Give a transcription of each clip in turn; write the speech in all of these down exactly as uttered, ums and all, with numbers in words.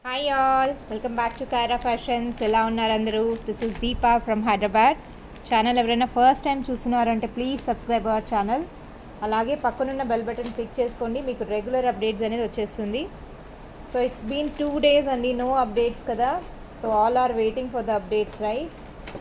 Hi all, welcome back to Kaira Fashions. ఎలా ఉన్నారు అందరూ? This is Deepa from Hyderabad. Channel ఎవరైనా ఫస్ట్ టైం చూస్తున్నారంటే ప్లీజ్ సబ్స్క్రైబ్ అవర్ ఛానల్. అలాగే పక్కనున్న బెల్ బటన్ క్లిక్ చేసుకోండి, మీకు రెగ్యులర్ అప్డేట్స్ అనేది వచ్చేస్తుంది. So it's been two days అండి, నో అప్డేట్స్ కదా. So all are waiting for the updates, right?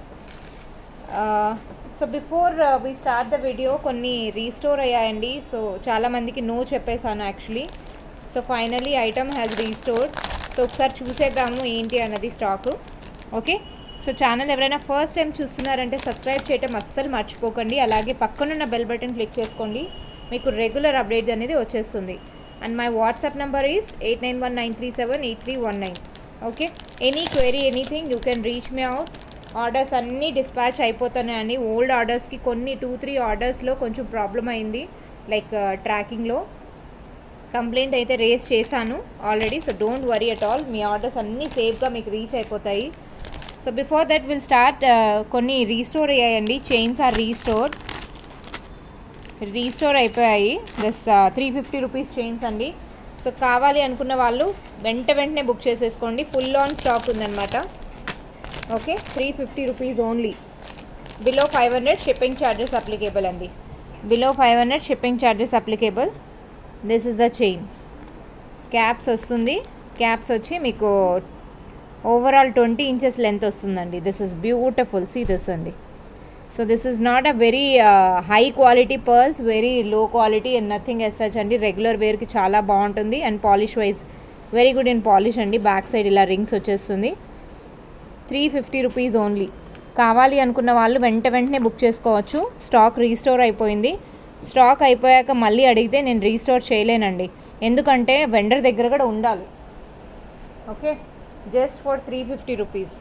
So before we start the video కొన్ని రీస్టోర్ అయ్యాయండి. సో చాలామందికి నో చెప్పేశాను actually. So finally item has restored. So ఒకసారి చూసేద్దాము ఏంటి అన్నది స్టాకు. ఓకే, సో ఛానల్ ఎవరైనా ఫస్ట్ టైం చూస్తున్నారంటే సబ్స్క్రైబ్ చేయటం అస్సలు మర్చిపోకండి. అలాగే పక్కనున్న బెల్ బటన్ క్లిక్ చేసుకోండి, మీకు రెగ్యులర్ అప్డేట్స్ అనేది వచ్చేస్తుంది. And my WhatsApp number is eight nine one nine three seven eight three one nine. Okay, any query anything you can reach me out. Orders అన్నీ డిస్పాచ్ అయిపోతున్నాయండి. Old ఆర్డర్స్కి కొన్ని two three ఆర్డర్స్లో కొంచెం problem అయింది, like ట్రాకింగ్లో complaint అయితే raise చేశాను already. So don't worry at all, మీ ఆర్డర్స్ అన్నీ సేఫ్గా మీకు రీచ్ అయిపోతాయి. So before that will start. కొన్ని రీస్టోర్ అయ్యాయండి, చైన్స్ ఆర్ రీస్టోర్ రీస్టోర్ అయిపోయాయి. This three fifty rupees chains అండి. సో కావాలి అనుకున్న వాళ్ళు వెంట వెంటనే బుక్ చేసేసుకోండి, ఫుల్ ఆన్ స్టాక్ ఉందన్నమాట. Okay, three fifty rupees only. Below five hundred shipping charges applicable అండి. Below five hundred shipping charges applicable. This is the chain. Caps వస్తుంది, క్యాప్స్ వచ్చి మీకు ఓవరాల్ ట్వంటీ ఇంచెస్ లెంత్ వస్తుందండి. This is beautiful, see this అండి. So this is not a very high quality pearls, very లో quality and nothing as such అండి. Regular వేర్కి చాలా బాగుంటుంది and polish wise very good in polish అండి. Back side ఇలా rings వచ్చేస్తుంది. Three fifty rupees only. కావాలి అనుకున్న వాళ్ళు వెంట వెంటనే బుక్ చేసుకోవచ్చు. స్టాక్ రీస్టోర్ అయిపోయింది. స్టాక్ అయిపోయాక మళ్ళీ అడిగితే నేను రీస్టోర్ చేయలేనండి, ఎందుకంటే వెండర్ దగ్గర కూడా ఉండాలి. Okay, just for three fifty rupees.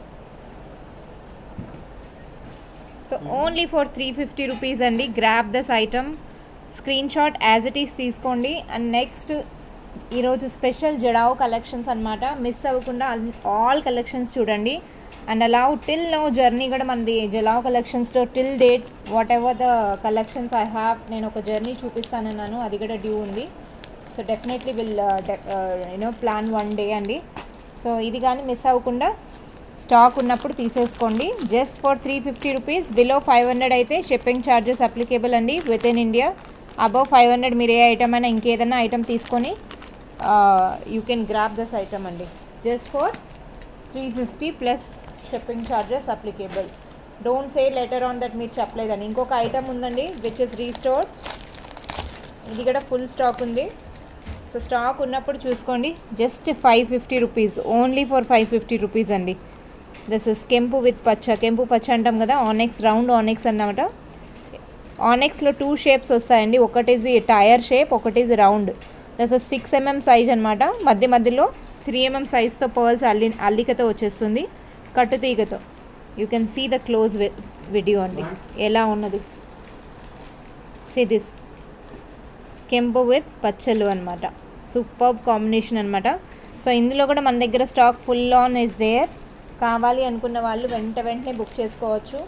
So only for three fifty rupees అండి. Grab this item, screen shot as it is తీసుకోండి. అండ్ నెక్స్ట్ ఈరోజు స్పెషల్ జడావ్ కలెక్షన్స్ అనమాట. మిస్ అవ్వకుండా ఆల్ కలెక్షన్స్ చూడండి. అండ్ అలా టిల్ నో జర్నీ కూడా మనది జలావ్ కలెక్షన్స్తో till date whatever the collections I have, నేను ఒక జర్నీ చూపిస్తానన్నాను, అది కూడా డ్యూ ఉంది. So definitely will you know plan one day అండి. సో ఇది కానీ మిస్ అవ్వకుండా స్టాక్ ఉన్నప్పుడు తీసేసుకోండి. Just for three fifty rupees. Below five hundred అయితే షిప్పింగ్ ఛార్జెస్ అప్లికేబుల్ అండి within India. Above five hundred మీరు ఏ ఐటమ్ అయినా ఇంకేదైనా ఐటమ్ తీసుకొని you can grab this item అండి. Just for three fifty plus shipping charges applicable. Don't say later on that మీరు చెప్పలేదని. ఇంకొక ఐటమ్ ఉందండి విచ్ ఇస్ రీస్టోర్. ఇది కూడా ఫుల్ స్టాక్ ఉంది. సో స్టాక్ ఉన్నప్పుడు చూసుకోండి. Just five fifty rupees only for five fifty rupees అండి. దిస్ ఇస్ కెంపు విత్ పచ్చ. కెంపు పచ్చ అంటాం కదా, ఆనెక్స్, రౌండ్ ఆనెక్స్ అన్నమాట. ఆనెక్స్లో టూ షేప్స్ వస్తాయండి, ఒకటిది టైర్ షేప్, ఒకటిది round. This is six mm size అనమాట. మధ్య మధ్యలో త్రీ ఎంఎం సైజ్తో పర్ల్స్ అల్లి అల్లికతో వచ్చేస్తుంది, కట్టుతీగతో. You can see the close video అండి ఎలా ఉన్నది. సీ దిస్ కెంపు విత్ పచ్చలు అనమాట. సూపర్బ్ కాంబినేషన్ అనమాట. సో ఇందులో కూడా మన దగ్గర stock full on is there. కావాలి అనుకున్న వాళ్ళు వెంట వెంటనే బుక్ చేసుకోవచ్చు.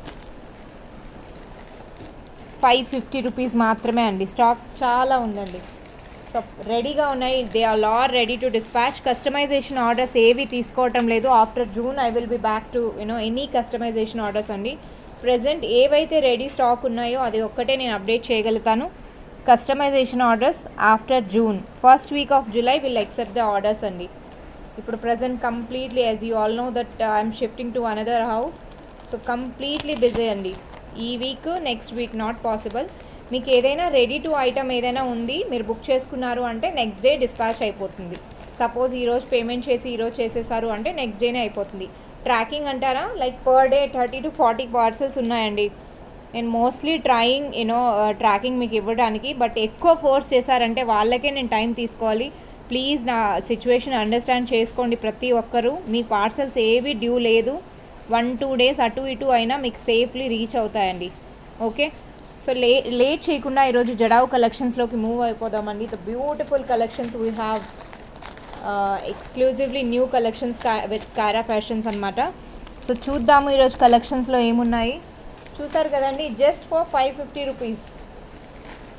ఫైవ్ ఫిఫ్టీ రూపీస్ మాత్రమే అండి. స్టాక్ చాలా ఉందండి. సో రెడీగా ఉన్నాయి. They are all ready to dispatch. Customisation orders ఏవి తీసుకోవటం లేదు. After June I will be back to you know any customisation orders అండి. ప్రెజెంట్ ఏవైతే రెడీ స్టాక్ ఉన్నాయో అది ఒక్కటే నేను అప్డేట్ చేయగలుగుతాను. Customisation orders after June, first week of July will accept the orders అండి. ఇప్పుడు present completely as you all know that I'm shifting to another house. So completely busy అండి ఈ week, next week not possible. మీకు ఏదైనా ready to item ఏదైనా ఉంది, మీరు book చేసుకున్నారు అంటే నెక్స్ట్ డే డిస్పాచ్ అయిపోతుంది. సపోజ్ ఈరోజు పేమెంట్ చేసి ఈరోజు చేసేసారు అంటే నెక్స్ట్ డేనే అయిపోతుంది. ట్రాకింగ్ అంటారా, like per day thirty to forty parcels ఉన్నాయండి. నేను మోస్ట్లీ ట్రయింగ్ యూనో ట్రాకింగ్ మీకు ఇవ్వడానికి, బట్ ఎక్కువ ఫోర్స్ చేశారంటే వాళ్ళకే నేను టైం తీసుకోవాలి. ప్లీజ్ నా సిచ్యువేషన్ అండర్స్టాండ్ చేసుకోండి ప్రతి ఒక్కరూ. మీ పార్సల్స్ ఏవి డ్యూ లేదు, వన్ టూ డేస్ అటు ఇటు అయినా మీకు సేఫ్లీ రీచ్ అవుతాయండి. ఓకే, సో లే లేట్ చేయకుండా ఈరోజు జడావ్ కలెక్షన్స్లోకి మూవ్ అయిపోదామండి. The beautiful collections we have exclusively new collections with Kaira Fashions అనమాట. సో చూద్దాము ఈరోజు కలెక్షన్స్లో ఏమున్నాయి. చూసారు కదండి, just for five fifty rupees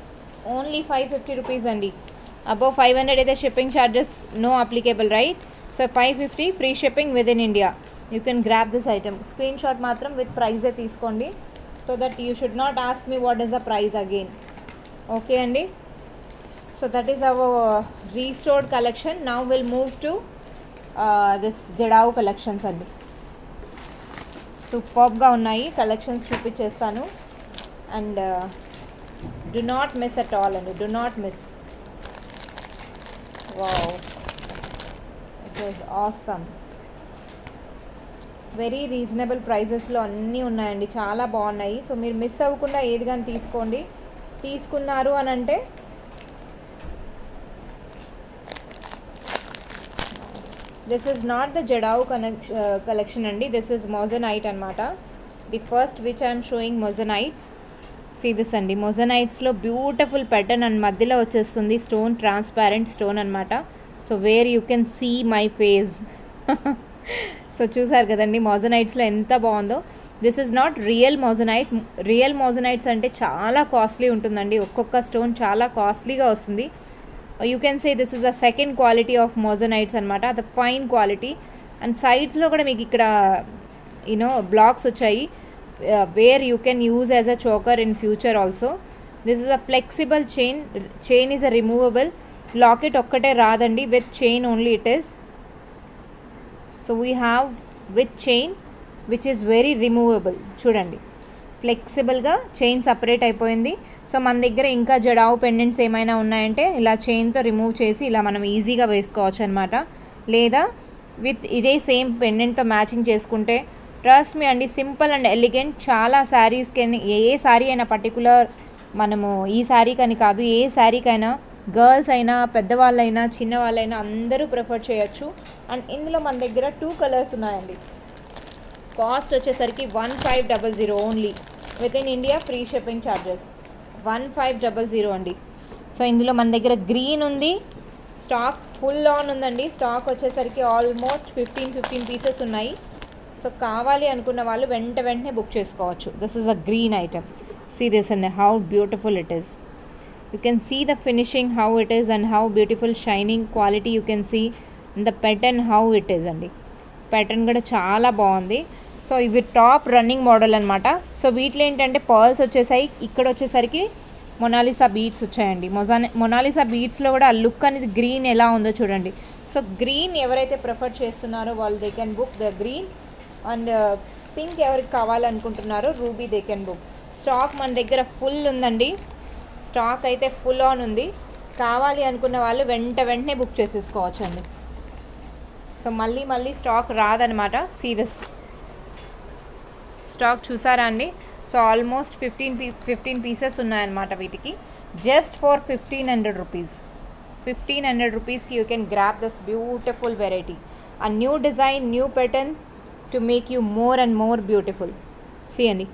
only five fifty rupees అండి. అబౌవ్ ఫైవ్ హండ్రెడ్ అయితే shipping charges no applicable, right? So five fifty free shipping within India. You can grab this item. Screen shot మాత్రం with ప్రైజే తీసుకోండి, so that you should not ask me what is the price again. Okay అండి. So that is our restored collection. Now will move to this jadau collections అండి. సూపర్గా ఉన్నాయి collections, చూపించేస్తాను. And do not miss at all అండి, do not miss. Wow, this is awesome. Very reasonable ప్రైజెస్లో అన్నీ ఉన్నాయండి, చాలా బాగున్నాయి. సో మీరు మిస్ అవ్వకుండా ఏది కానీ తీసుకోండి. తీసుకున్నారు అని అంటే this is not the jadau కనెక్ కలెక్షన్ అండి, దిస్ ఈజ్ మొజనైట్ అనమాట. The first which I'm showing moissanites. See this అండి, మొజనైట్స్లో బ్యూటిఫుల్ ప్యాటర్న్ అండ్ మధ్యలో వచ్చేస్తుంది స్టోన్, ట్రాన్స్పారెంట్ స్టోన్ అనమాట. So where you can see my face. సో చూసారు కదండి మొజనైట్స్లో ఎంత బాగుందో. This is not real moissanite. Real moissanites అంటే చాలా కాస్ట్లీ ఉంటుందండి, ఒక్కొక్క స్టోన్ చాలా కాస్ట్లీగా వస్తుంది. You can say this is a second quality of moissanites అనమాట, ద ఫైన్ క్వాలిటీ. అండ్ సైడ్స్లో కూడా మీకు ఇక్కడ యూనో బ్లాక్స్ వచ్చాయి, where you can use as a choker in future also. This is a flexible chain. Chain is a removable. Locket ఒక్కటే రాదండి, with chain only it is. So we have with chain which is very removable. చూడండి, ఫ్లెక్సిబుల్గా chain separate అయిపోయింది. సో మన దగ్గర ఇంకా jadau pendants ఏమైనా ఉన్నాయంటే ఇలా చైన్తో రిమూవ్ చేసి ఇలా మనం ఈజీగా వేసుకోవచ్చు అనమాట. లేదా విత్ ఇదే సేమ్ పెండెంట్తో మ్యాచింగ్ చేసుకుంటే, ట్రస్ట్ మీ అండి, సింపుల్ అండ్ ఎలిగెంట్. చాలా శారీస్కి, ఏ శారీ అయినా పర్టికులర్ మనము ఈ శారీకని కాదు, ఏ శారీకైనా గర్ల్స్ అయినా పెద్దవాళ్ళైనా చిన్నవాళ్ళైనా అందరూ ప్రిఫర్ చేయొచ్చు. అండ్ ఇందులో మన దగ్గర టూ కలర్స్ ఉన్నాయండి. కాస్ట్ వచ్చేసరికి one five double zero only within India, free shipping charges. One five double zero అండి. సో ఇందులో మన దగ్గర గ్రీన్ ఉంది, స్టాక్ ఫుల్ ఆన్ ఉందండి. స్టాక్ వచ్చేసరికి ఆల్మోస్ట్ ఫిఫ్టీన్ ఫిఫ్టీన్ పీసెస్ ఉన్నాయి. సో కావాలి అనుకున్న వాళ్ళు వెంట వెంటనే బుక్ చేసుకోవచ్చు. This is a green item. See this అండి, how beautiful it is. You can see the finishing how it is and how beautiful shining quality you can see, and the pattern how it is అండి. Pattern కూడా చాలా బాగుంది. So ఇవి top running model అనమాట. So వీటిలో ఏంటంటే pearls వచ్చేసాయి, ఇక్కడ వచ్చేసరికి మొనాలిసా బీడ్స్ వచ్చాయండి. మొజా మొనాలిసా బీడ్స్లో కూడా ఆ లుక్ అనేది గ్రీన్ ఎలా ఉందో చూడండి. సో గ్రీన్ ఎవరైతే ప్రిఫర్ చేస్తున్నారో వాళ్ళు they can book the green. And pink ఎవరికి కావాలనుకుంటున్నారో ruby they can book. Stock మన దగ్గర ఫుల్ ఉందండి, స్టాక్ అయితే ఫుల్ ఆన్ ఉంది. కావాలి అనుకున్న వాళ్ళు వెంట వెంటనే బుక్ చేసేసుకోవచ్చు అండి. సో మళ్ళీ మళ్ళీ స్టాక్ రాదనమాట. సీ దిస్ స్టాక్ చూసారా అండి. So almost fifteen p fifteen pieces ఉన్నాయన్నమాట వీటికి. Just for fifteen hundred rupees fifteen hundred రూపీస్కి you can grab this beautiful variety. Ah new design, new pattern to make you more and more beautiful. See అండి,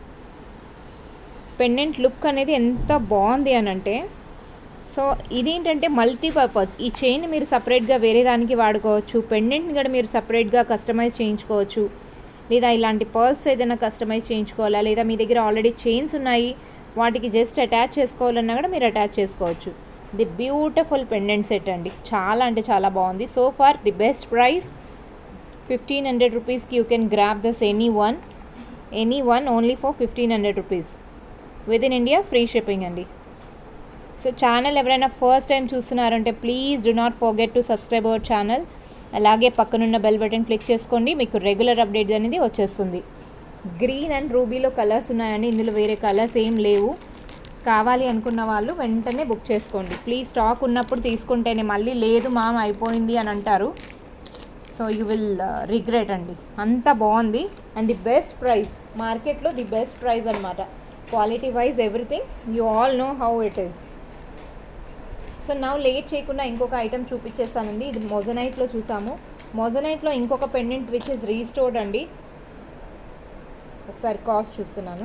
pendant look అనేది ఎంత బాగుంది అని అంటే, so ఇదేంటంటే మల్టీపర్పస్. ఈ చైన్ మీరు సపరేట్గా వేరే దానికి వాడుకోవచ్చు, పెండెంట్ని కూడా మీరు సపరేట్గా కస్టమైజ్ చేయించుకోవచ్చు, లేదా ఇలాంటి పర్ల్స్ ఏదైనా కస్టమైజ్ చేయించుకోవాలా, లేదా మీ దగ్గర ఆల్రెడీ చైన్స్ ఉన్నాయి వాటికి జస్ట్ అటాచ్ చేసుకోవాలన్నా కూడా మీరు అటాచ్ చేసుకోవచ్చు. ది బ్యూటిఫుల్ పెండెంట్ సెట్ అండి, చాలా అంటే చాలా బాగుంది. So far the best price fifteen hundred రూపీస్కి you can grab this any one any one only for fifteen hundred rupees within India, free shipping అండి. సో ఛానల్ ఎవరైనా first time చూస్తున్నారంటే please do not forget to subscribe our channel. అలాగే పక్కనున్న bell button click చేసుకోండి, మీకు regular updates అనేది వచ్చేస్తుంది. Green and రూబీలో colours ఉన్నాయండి, ఇందులో వేరే కలర్స్ ఏం లేవు. కావాలి అనుకున్న వాళ్ళు వెంటనే బుక్ చేసుకోండి ప్లీజ్. స్టాక్ ఉన్నప్పుడు తీసుకుంటేనే మళ్ళీ లేదు మామ అయిపోయింది అని అంటారు. సో యూ విల్ రిగ్రెట్ అండి, అంత బాగుంది. అండ్ ది బెస్ట్ ప్రైస్ మార్కెట్లో, ది బెస్ట్ ప్రైస్ అనమాట. Quality wise everything you all know how it is. So నా లేట్ చేయకుండా ఇంకొక ఐటమ్ చూపించేస్తానండి. ఇది మొజనైట్లో చూసాము. మొజనైట్లో ఇంకొక పెండెంట్ విచ్ ఇస్ రీస్టోర్డ్ అండి. ఒకసారి కాస్ట్ చూస్తున్నాను.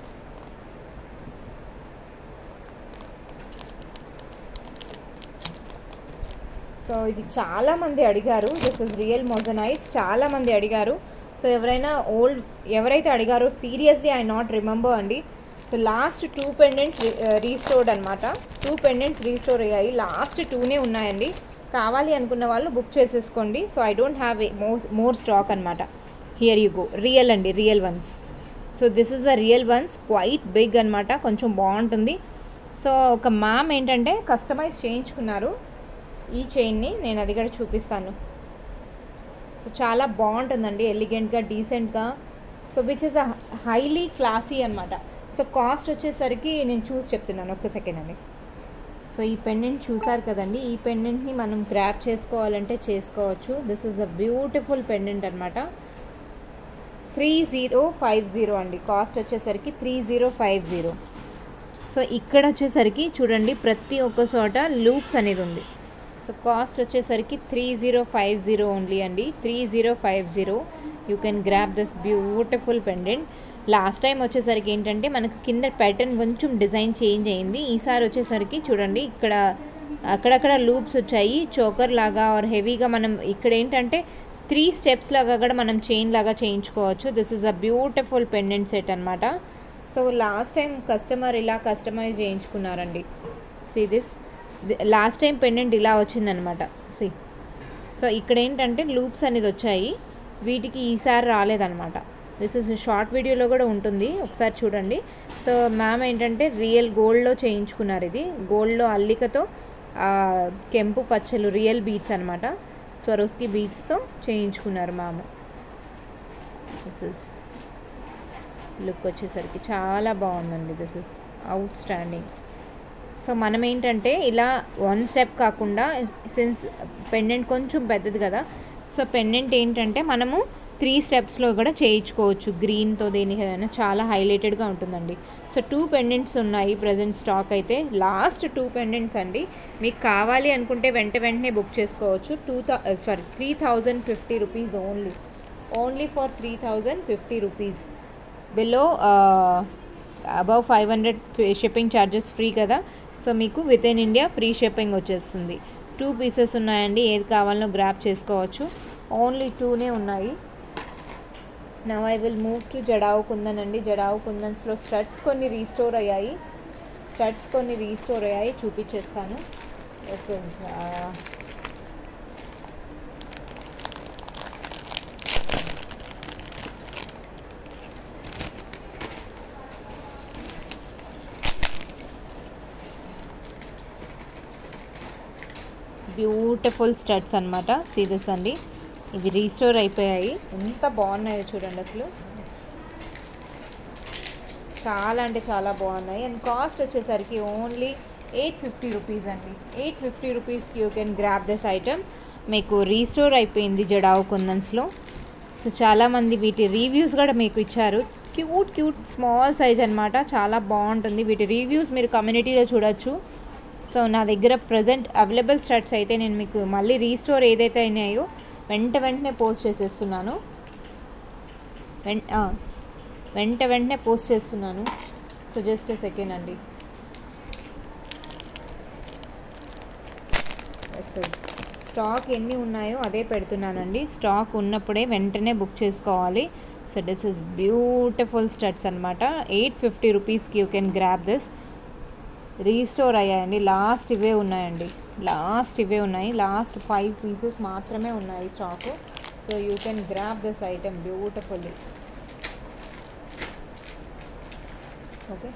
సో ఇది చాలామంది అడిగారు, దిస్ ఇస్ రియల్ మొజనైట్స్, చాలామంది అడిగారు. సో ఎవరైనా ఓల్డ్ ఎవరైతే అడిగారో సీరియస్లీ ఐ నాట్ రిమెంబర్ అండి. So last two pendants restored అనమాట. టూ పెండెంట్స్ రీస్టోర్ అయ్యాయి, లాస్ట్ టూనే ఉన్నాయండి. కావాలి అనుకున్న వాళ్ళు బుక్ చేసేసుకోండి. So I don't have more more stock అనమాట. హియర్ యూ గో, రియల్ అండి, real ones. So this is the real ones, quite big అనమాట, కొంచెం బాగుంటుంది. సో ఒక మ్యామ్ ఏంటంటే కస్టమైజ్ చేయించుకున్నారు ఈ చైన్ని, నేను అది కూడా చూపిస్తాను. సో చాలా బాగుంటుందండి, ఎలిగెంట్గా, డీసెంట్గా. So which is a highly classy అనమాట. సో కాస్ట్ వచ్చేసరికి నేను చూసి చెప్తున్నాను, ఒక్క సెకండ్ అండి. సో ఈ పెండెంట్ చూసారు కదండి, ఈ పెండెంట్ని మనం గ్రాప్ చేసుకోవాలంటే చేసుకోవచ్చు. This is a beautiful pendant అనమాట. త్రీ జీరో ఫైవ్ జీరో అండి, కాస్ట్ వచ్చేసరికి three zero five zero. So ఇక్కడ వచ్చేసరికి చూడండి ప్రతి ఒక్క చోట లూప్స్ అనేది ఉంది. సో కాస్ట్ వచ్చేసరికి three zero five zero only అండి, three zero five zero. You can grab this beautiful pendant. Last time వచ్చేసరికి ఏంటంటే మనకు కింద ప్యాటర్న్ కొంచెం డిజైన్ చేంజ్ అయింది. ఈసారి వచ్చేసరికి చూడండి ఇక్కడ అక్కడక్కడ లూప్స్ వచ్చాయి, చోకర్ లాగా ఆర్ హెవీగా. మనం ఇక్కడ ఏంటంటే త్రీ స్టెప్స్ లాగా కూడా మనం చైన్ లాగా చేయించుకోవచ్చు. This is a beautiful pendant set అనమాట. సో లాస్ట్ టైం కస్టమర్ ఇలా కస్టమైజ్ చేయించుకున్నారండి. See this, last time pendant ఇలా వచ్చిందనమాట. సి, సో ఇక్కడ ఏంటంటే లూప్స్ అనేది వచ్చాయి, వీటికి ఈసారి రాలేదనమాట. దిస్ ఇస్ షార్ట్ వీడియోలో కూడా ఉంటుంది, ఒకసారి చూడండి. సో మ్యామ్ ఏంటంటే రియల్ గోల్డ్లో చేయించుకున్నారు, ఇది గోల్డ్లో అల్లికతో కెంపు పచ్చలు రియల్ బీట్స్ అనమాట, స్వరోస్కి బీట్స్తో చేయించుకున్నారు మ్యామ్. దిస్ ఇస్ లుక్ వచ్చేసరికి చాలా బాగుందండి, this is outstanding. So మనం ఏంటంటే ఇలా వన్ స్టెప్ కాకుండా, సిన్స్ పెండెంట్ కొంచెం పెద్దది కదా, సో పెండెంట్ ఏంటంటే మనము త్రీ స్టెప్స్లో కూడా చేయించుకోవచ్చు. గ్రీన్తో దేనికైనా చాలా హైలైటెడ్గా ఉంటుందండి. సో టూ పెండెంట్స్ ఉన్నాయి ప్రజెంట్ స్టాక్ అయితే, లాస్ట్ టూ పెండెంట్స్ అండి. మీకు కావాలి అనుకుంటే వెంట వెంటనే బుక్ చేసుకోవచ్చు. Two thou sorry three thousand fifty rupees only, only for three thousand fifty rupees. Below above five hundred shipping charges free కదా. సో మీకు within India free shipping వచ్చేస్తుంది. టూ పీసెస్ ఉన్నాయండి, ఏది కావాలనో గ్రాప్ చేసుకోవచ్చు. Only టూనే ఉన్నాయి. Now I will move to jadau kundan అండి. జడావు కుందన్స్లో స్టడ్స్ కొన్ని రీస్టోర్ అయ్యాయి, స్టడ్స్ కొన్ని రీస్టోర్ అయ్యాయి, చూపించేస్తాను. బ్యూటిఫుల్ స్టడ్స్ అనమాట, సీదస్ అండి. ఇవి రీస్టోర్ అయిపోయాయి, ఎంత బాగున్నాయో చూడండి, అసలు చాలా అంటే చాలా బాగున్నాయి. అండ్ కాస్ట్ వచ్చేసరికి ఓన్లీ ఎయిట్ ఫిఫ్టీ రూపీస్ అండి. ఎయిట్ ఫిఫ్టీ రూపీస్కి you can grab this item. మీకు రీస్టోర్ అయిపోయింది జడావు కుందన్స్లో. సో చాలామంది వీటి రివ్యూస్ కూడా మీకు ఇచ్చారు. క్యూట్ క్యూట్ స్మాల్ సైజ్ అనమాట, చాలా బాగుంటుంది. వీటి రివ్యూస్ మీరు కమ్యూనిటీలో చూడొచ్చు. సో నా దగ్గర ప్రజెంట్ అవైలబుల్ స్టడ్స్ అయితే నేను మీకు మళ్ళీ రీస్టోర్ ఏదైతే అయినాయో వెంట వెంటనే పోస్ట్ చేసేస్తున్నాను, వెంట వెంట వెంటనే పోస్ట్ చేస్తున్నాను. సో జస్ట్ ఏ సెకండ్ అండి. స్టాక్ ఎన్ని ఉన్నాయో అదే పెడుతున్నానండి, స్టాక్ ఉన్నప్పుడే వెంటనే బుక్ చేసుకోవాలి. So this is beautiful studs అనమాట. ఎయిట్ ఫిఫ్టీ రూపీస్కి you can grab this. Restore అయ్యాయండి, లాస్ట్ ఇవే ఉన్నాయండి, లాస్ట్ ఇవే ఉన్నాయి. లాస్ట్ ఫైవ్ పీసెస్ మాత్రమే ఉన్నాయి stock. So you can grab this item beautifully. Okay,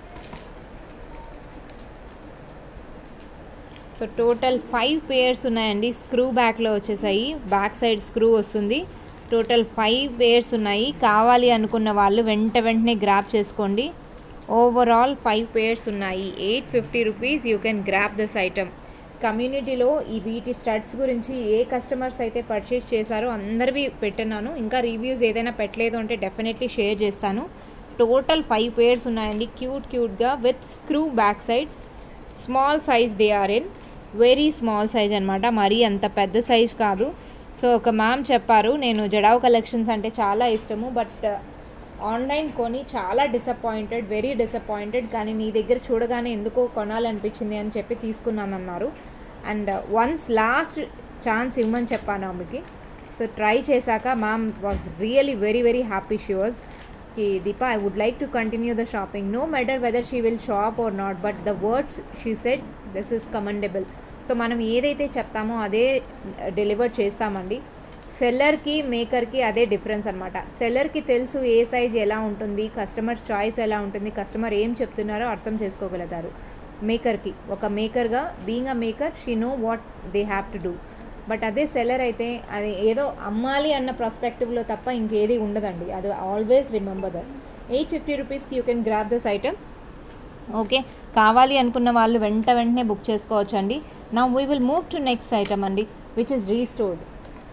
so total five pairs ఉన్నాయండి. స్క్రూ బ్యాక్లో వచ్చేసాయి, బ్యాక్ సైడ్ స్క్రూ వస్తుంది. టోటల్ ఫైవ్ పేయర్స్ ఉన్నాయి. కావాలి అనుకున్న వాళ్ళు వెంట వెంటనే గ్రాప్ చేసుకోండి. ఓవరాల్ ఫైవ్ పేయర్స్ ఉన్నాయి. Eight fifty rupees you can grab this item. కమ్యూనిటీలో ఈ వీటి స్టడ్స్ గురించి ఏ కస్టమర్స్ అయితే పర్చేస్ చేశారో అందరివి పెట్టినాను. ఇంకా రివ్యూస్ ఏదైనా పెట్టలేదు అంటే డెఫినెట్లీ షేర్ చేస్తాను. టోటల్ ఫైవ్ పేయర్స్ ఉన్నాయండి, క్యూట్ క్యూట్గా with screw back side. Small size they are in, very small size అనమాట, మరీ అంత పెద్ద సైజ్ కాదు. సో ఒక మ్యామ్ చెప్పారు, నేను జడావు కలెక్షన్స్ అంటే చాలా ఇష్టము, బట్ ఆన్లైన్ కొని చాలా డిసప్పాయింటెడ్, వెరీ డిసప్పాయింటెడ్, కానీ మీ దగ్గర చూడగానే ఎందుకో కొనాలనిపించింది అని చెప్పి తీసుకున్నానన్నారు. అండ్ వన్స్ లాస్ట్ ఛాన్స్ ఇవ్వమని చెప్పాను ఆమెకి. సో ట్రై చేశాక ma'am was really very very happy. She was కి Deepa, I would like to continue the shopping, no matter whether she will shop or not, but the words she said this is commendable. So మనం ఏదైతే చెప్తామో అదే deliver చేస్తామండి. సెల్లర్కి మేకర్కి అదే difference అనమాట. సెల్లర్కి తెలుసు ఏ size ఎలా ఉంటుంది, కస్టమర్ చాయిస్ ఎలా ఉంటుంది, కస్టమర్ ఏం చెప్తున్నారో అర్థం చేసుకోగలుగుతారు. మేకర్కి ఒక మేకర్గా being a maker she know what they have to do. But అదే సెల్లర్ అయితే అది ఏదో అమ్మాలి అన్న ప్రాస్పెక్టివ్లో తప్ప ఇంకేది ఉండదండి. అది always remember that. Eight fifty రూపీస్కి you can grab this item. Okay, కావాలి అనుకున్న వాళ్ళు వెంట వెంటనే బుక్ చేసుకోవచ్చు అండి. Now we will move to next item అండి, విచ్ ఇస్ రీస్టోర్డ్.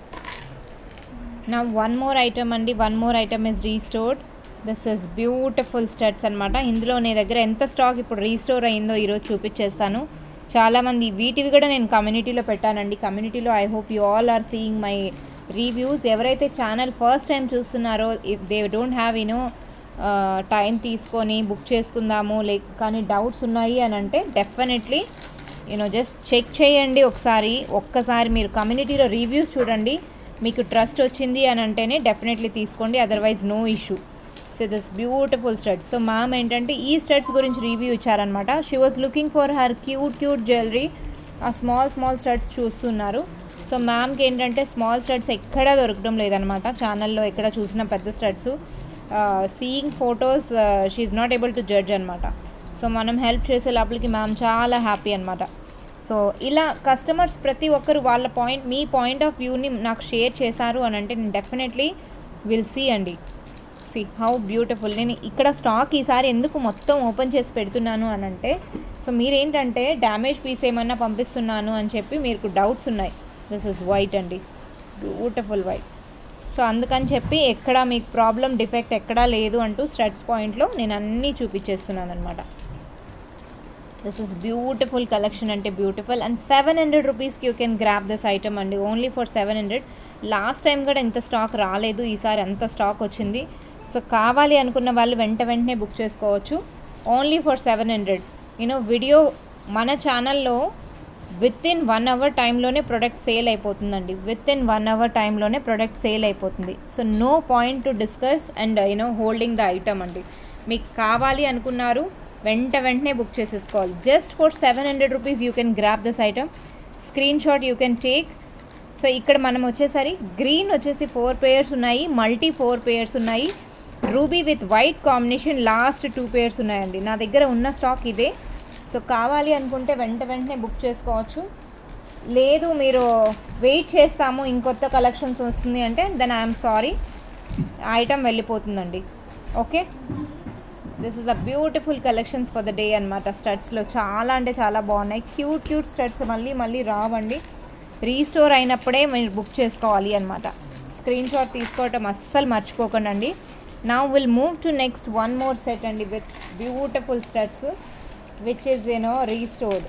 నా వన్ మోర్ ఐటమ్ అండి, one more item is restored. This is beautiful studs అనమాట. ఇందులో నీ దగ్గర ఎంత స్టాక్ ఇప్పుడు రీస్టోర్ అయిందో ఈరోజు చూపించేస్తాను. చాలామంది వీటివి కూడా నేను కమ్యూనిటీలో పెట్టానండి. కమ్యూనిటీలో I hope you all are seeing my reviews. ఎవరైతే ఛానల్ ఫస్ట్ టైం చూస్తున్నారో, if they don't have you know time తీసుకొని బుక్ చేసుకుందాము లైక్ కానీ డౌట్స్ ఉన్నాయి అని అంటే డెఫినెట్లీ యూనో జస్ట్ చెక్ చేయండి ఒకసారి. ఒక్కసారి మీరు కమ్యూనిటీలో రివ్యూస్ చూడండి, మీకు ట్రస్ట్ వచ్చింది అని అంటేనే డెఫినెట్లీ తీసుకోండి, otherwise no issue. So this beautiful studs. So ma'am ఏంటంటే ఈ స్టడ్స్ గురించి రివ్యూ ఇచ్చారనమాట. She was looking for her cute cute jewellery. Ah small small studs చూస్తున్నారు. సో మ్యామ్కి ఏంటంటే స్మాల్ స్టడ్స్ ఎక్కడా దొరకడం లేదనమాట. ఛానల్లో ఎక్కడ చూసిన పెద్ద studs seeing photos she is not able to judge అనమాట. సో మనం హెల్ప్ చేసే లోపలికి మ్యామ్ చాలా హ్యాపీ అనమాట. సో ఇలా కస్టమర్స్ ప్రతి ఒక్కరు వాళ్ళ పాయింట్ మీ పాయింట్ ఆఫ్ వ్యూని నాకు షేర్ చేశారు అని అంటే నేను డెఫినెట్లీ విల్ సీ అండి. See how beautiful. నేను ఇక్కడ స్టాక్ ఈసారి ఎందుకు మొత్తం ఓపెన్ చేసి పెడుతున్నాను అని అంటే, సో మీరేంటంటే డ్యామేజ్ పీస్ ఏమన్నా పంపిస్తున్నాను అని చెప్పి మీకు డౌట్స్ ఉన్నాయి. దిస్ ఇస్ వైట్ అండి, బ్యూటిఫుల్ వైట్. సో అందుకని చెప్పి ఎక్కడ మీకు ప్రాబ్లం డిఫెక్ట్ ఎక్కడా లేదు అంటూ స్టడ్స్ పాయింట్లో నేను అన్నీ చూపించేస్తున్నాను అనమాట. దిస్ ఇస్ బ్యూటిఫుల్ కలెక్షన్ అంటే బ్యూటిఫుల్. అండ్ సెవెన్ హండ్రెడ్ రూపీస్కి you can grab this item అండి, only for seven hundred. Last time కూడా ఇంత స్టాక్ రాలేదు, ఈసారి అంత స్టాక్ వచ్చింది. సో కావాలి అనుకున్న వాళ్ళు వెంట వెంటనే బుక్ చేసుకోవచ్చు, only for seven hundred. You know video మన ఛానల్లో విత్ ఇన్ వన్ అవర్ టైంలోనే ప్రొడక్ట్ సేల్ అయిపోతుందండి. విత్ ఇన్ వన్ అవర్ టైంలోనే ప్రొడక్ట్ సేల్ అయిపోతుంది. So no point to discuss and you know holding the item అండి. మీకు కావాలి అనుకున్నారు వెంట వెంటనే బుక్ చేసేసుకోవాలి. Just for seven hundred rupees you can grab this item. Screen shot you can take. So ఇక్కడ మనం వచ్చేసరి గ్రీన్ వచ్చేసి ఫోర్ పేయర్స్ ఉన్నాయి, మల్టీ ఫోర్ పేయర్స్ ఉన్నాయి, ruby with white combination last two pairs ఉన్నాయండి. నా దగ్గర ఉన్న స్టాక్ ఇదే. సో కావాలి అనుకుంటే వెంట వెంటనే బుక్ చేసుకోవచ్చు. లేదు మీరు వెయిట్ చేస్తాము ఇంకొత్త కలెక్షన్స్ వస్తుంది అంటే దెన్ ఐఎమ్ సారీ, ఐటమ్ వెళ్ళిపోతుందండి. Okay, this is the beautiful collections for the day అనమాట. స్టడ్స్లో చాలా అంటే చాలా బాగున్నాయి, క్యూట్ క్యూట్ స్టడ్స్ మళ్ళీ మళ్ళీ రావండి. రీస్టోర్ అయినప్పుడే మీరు బుక్ చేసుకోవాలి అనమాట. స్క్రీన్ షాట్ తీసుకోవటం అస్సలు మర్చిపోకండి. Now will move to next one more set అండి with beautiful studs which is you know restored.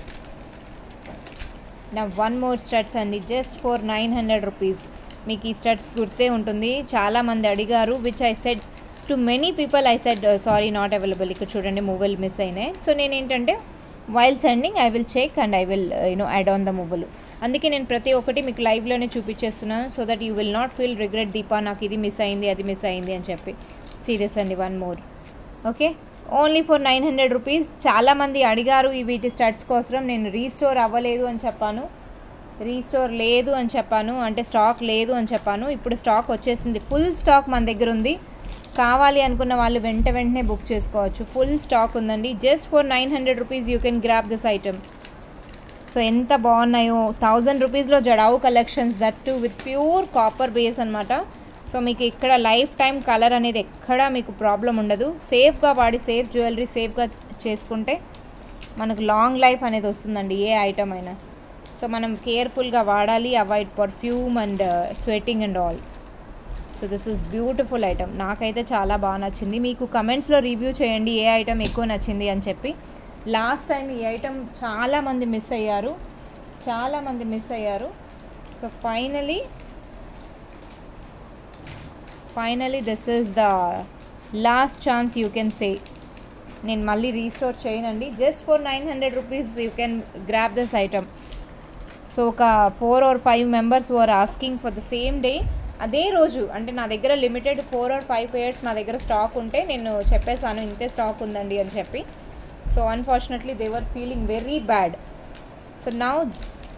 నా వన్ మోర్ స్టడ్స్ అండి just for nine hundred rupees. మీకు ఈ స్టడ్స్ గుర్తే ఉంటుంది, చాలామంది అడిగారు. Which I said to many people, I said sorry not available. ఇక్కడ చూడండి మూవల్ మిస్ అయినాయి. సో నేను ఏంటంటే while sending I will check and I will you know add on the మూవలు. అందుకే నేను ప్రతి ఒక్కటి మీకు లైవ్లోనే చూపించేస్తున్నాను, so that you will not feel regret Deepa నాకు ఇది మిస్ అయింది అది మిస్ అయింది అని చెప్పి. సీరియస్ అండి, one more. Okay, only for nine hundred rupees. చాలామంది అడిగారు ఈ వీటి స్టడ్స్ కోసం. నేను రీస్టోర్ అవ్వలేదు అని చెప్పాను, రీస్టోర్ లేదు అని చెప్పాను, అంటే స్టాక్ లేదు అని చెప్పాను. ఇప్పుడు స్టాక్ వచ్చేసింది, ఫుల్ స్టాక్ మన దగ్గర ఉంది. కావాలి అనుకున్న వాళ్ళు వెంట వెంటనే బుక్ చేసుకోవచ్చు, ఫుల్ స్టాక్ ఉందండి. Just for nine hundred rupees you can grab this item. So ఎంత బాగున్నాయో, థౌజండ్ రూపీస్లో jadau collections, that too with pure copper base అనమాట. సో మీకు ఇక్కడ లైఫ్ టైం కలర్ అనేది ఎక్కడా మీకు ప్రాబ్లం ఉండదు. సేఫ్గా వాడి సేఫ్ జ్యువెలరీ సేఫ్గా చేసుకుంటే మనకు లాంగ్ లైఫ్ అనేది వస్తుందండి ఏ ఐటమ్ అయినా. సో మనం కేర్ఫుల్గా వాడాలి, avoid perfume and sweating and all. So this is beautiful item, నాకైతే చాలా బాగా నచ్చింది. మీకు కమెంట్స్లో రివ్యూ చేయండి ఏ ఐటమ్ ఎక్కువ నచ్చింది అని చెప్పి. లాస్ట్ టైం ఈ ఐటమ్ చాలామంది మిస్ అయ్యారు, చాలామంది మిస్ అయ్యారు. So finally finally this is the last chance you can say. నేను మళ్ళీ రీస్టోర్ చేయనండి. Just for nine hundred rupees you can grab this item. So ఒక four or five members were asking for the same day. అదే రోజు అంటే నా దగ్గర limited four or five pairs నా దగ్గర స్టాక్ ఉంటే నేను చెప్పేశాను ఇంతే స్టాక్ ఉందండి అని చెప్పి. So unfortunately they were feeling very bad. So now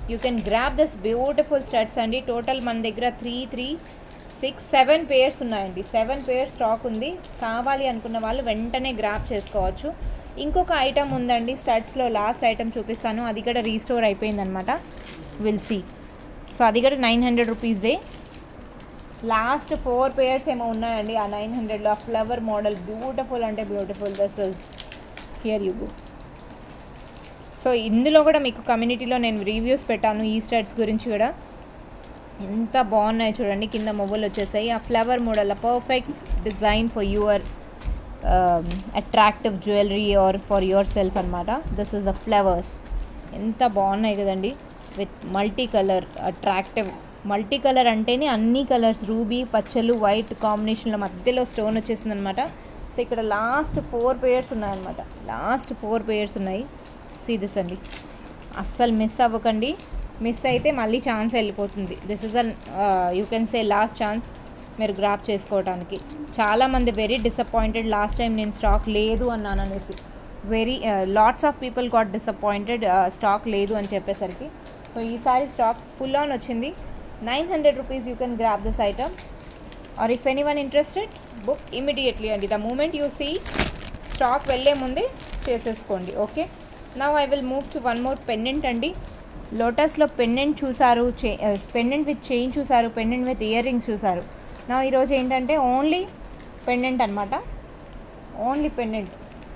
you can grab this beautiful studs అండి. టోటల్ మన దగ్గర three three six seven pairs ఉన్నాయండి. సెవెన్ పేర్స్ స్టాక్ ఉంది. కావాలి అనుకున్న వాళ్ళు వెంటనే గ్రాప్ చేసుకోవచ్చు. ఇంకొక ఐటమ్ ఉందండి స్టడ్స్లో, లాస్ట్ ఐటమ్ చూపిస్తాను. అది కూడా రీస్టోర్ అయిపోయిందనమాట. Will see. సో అది కూడా నైన్ హండ్రెడ్ రూపీస్దే. లాస్ట్ ఫోర్ పేర్స్ ఏమో ఉన్నాయండి ఆ నైన్ హండ్రెడ్లో. ఆ ఫ్లవర్ మోడల్ బ్యూటిఫుల్ అంటే beautiful. This is here you go. So ఇందులో కూడా మీకు కమ్యూనిటీలో నేను రివ్యూస్ పెట్టాను ఈ స్టడ్స్ గురించి కూడా. ఎంత బాగున్నాయి చూడండి. కింద మొబైల్ వచ్చేసాయి. ఆ flower model perfect design for యువర్ అట్రాక్టివ్ జ్యువెలరీ ఆర్ ఫర్ యువర్ సెల్ఫ్ అనమాట. This is the flowers. ఎంత బాగున్నాయి కదండి. With multi colour attractive. Multi colour అంటేనే అన్ని కలర్స్, రూబీ, పచ్చలు, వైట్ కాంబినేషన్లో మధ్యలో స్టోన్ వచ్చేసింది అనమాట. సో ఇక్కడ లాస్ట్ ఫోర్ పేయర్స్ ఉన్నాయన్నమాట. లాస్ట్ ఫోర్ పేయర్స్ ఉన్నాయి. సీ దిస్ అండి. అస్సలు మిస్ అవ్వకండి. మిస్ అయితే మళ్ళీ ఛాన్స్ వెళ్ళిపోతుంది. This is an you can say last chance మీరు గ్రాప్ చేసుకోవడానికి. చాలామంది వెరీ డిసప్పాయింటెడ్ లాస్ట్ టైం నేను స్టాక్ లేదు అన్నాను అనేసి. Very lots of people got disappointed stock లేదు అని చెప్పేసరికి. సో ఈసారి స్టాక్ ఫుల్ ఆన్ వచ్చింది. Nine hundred rupees you can grab this item. Or if any one interested book immediately అండి. The moment you see stock వెళ్ళే ముందే చేసేసుకోండి. Okay, now I will move to one more pendant అండి. లోటస్లో pendant చూసారు, చే pendant with chain చూసారు, pendant with earrings చూసారు. నా ఈరోజు ఏంటంటే ఓన్లీ పెండెంట్ అనమాట. Only pendant.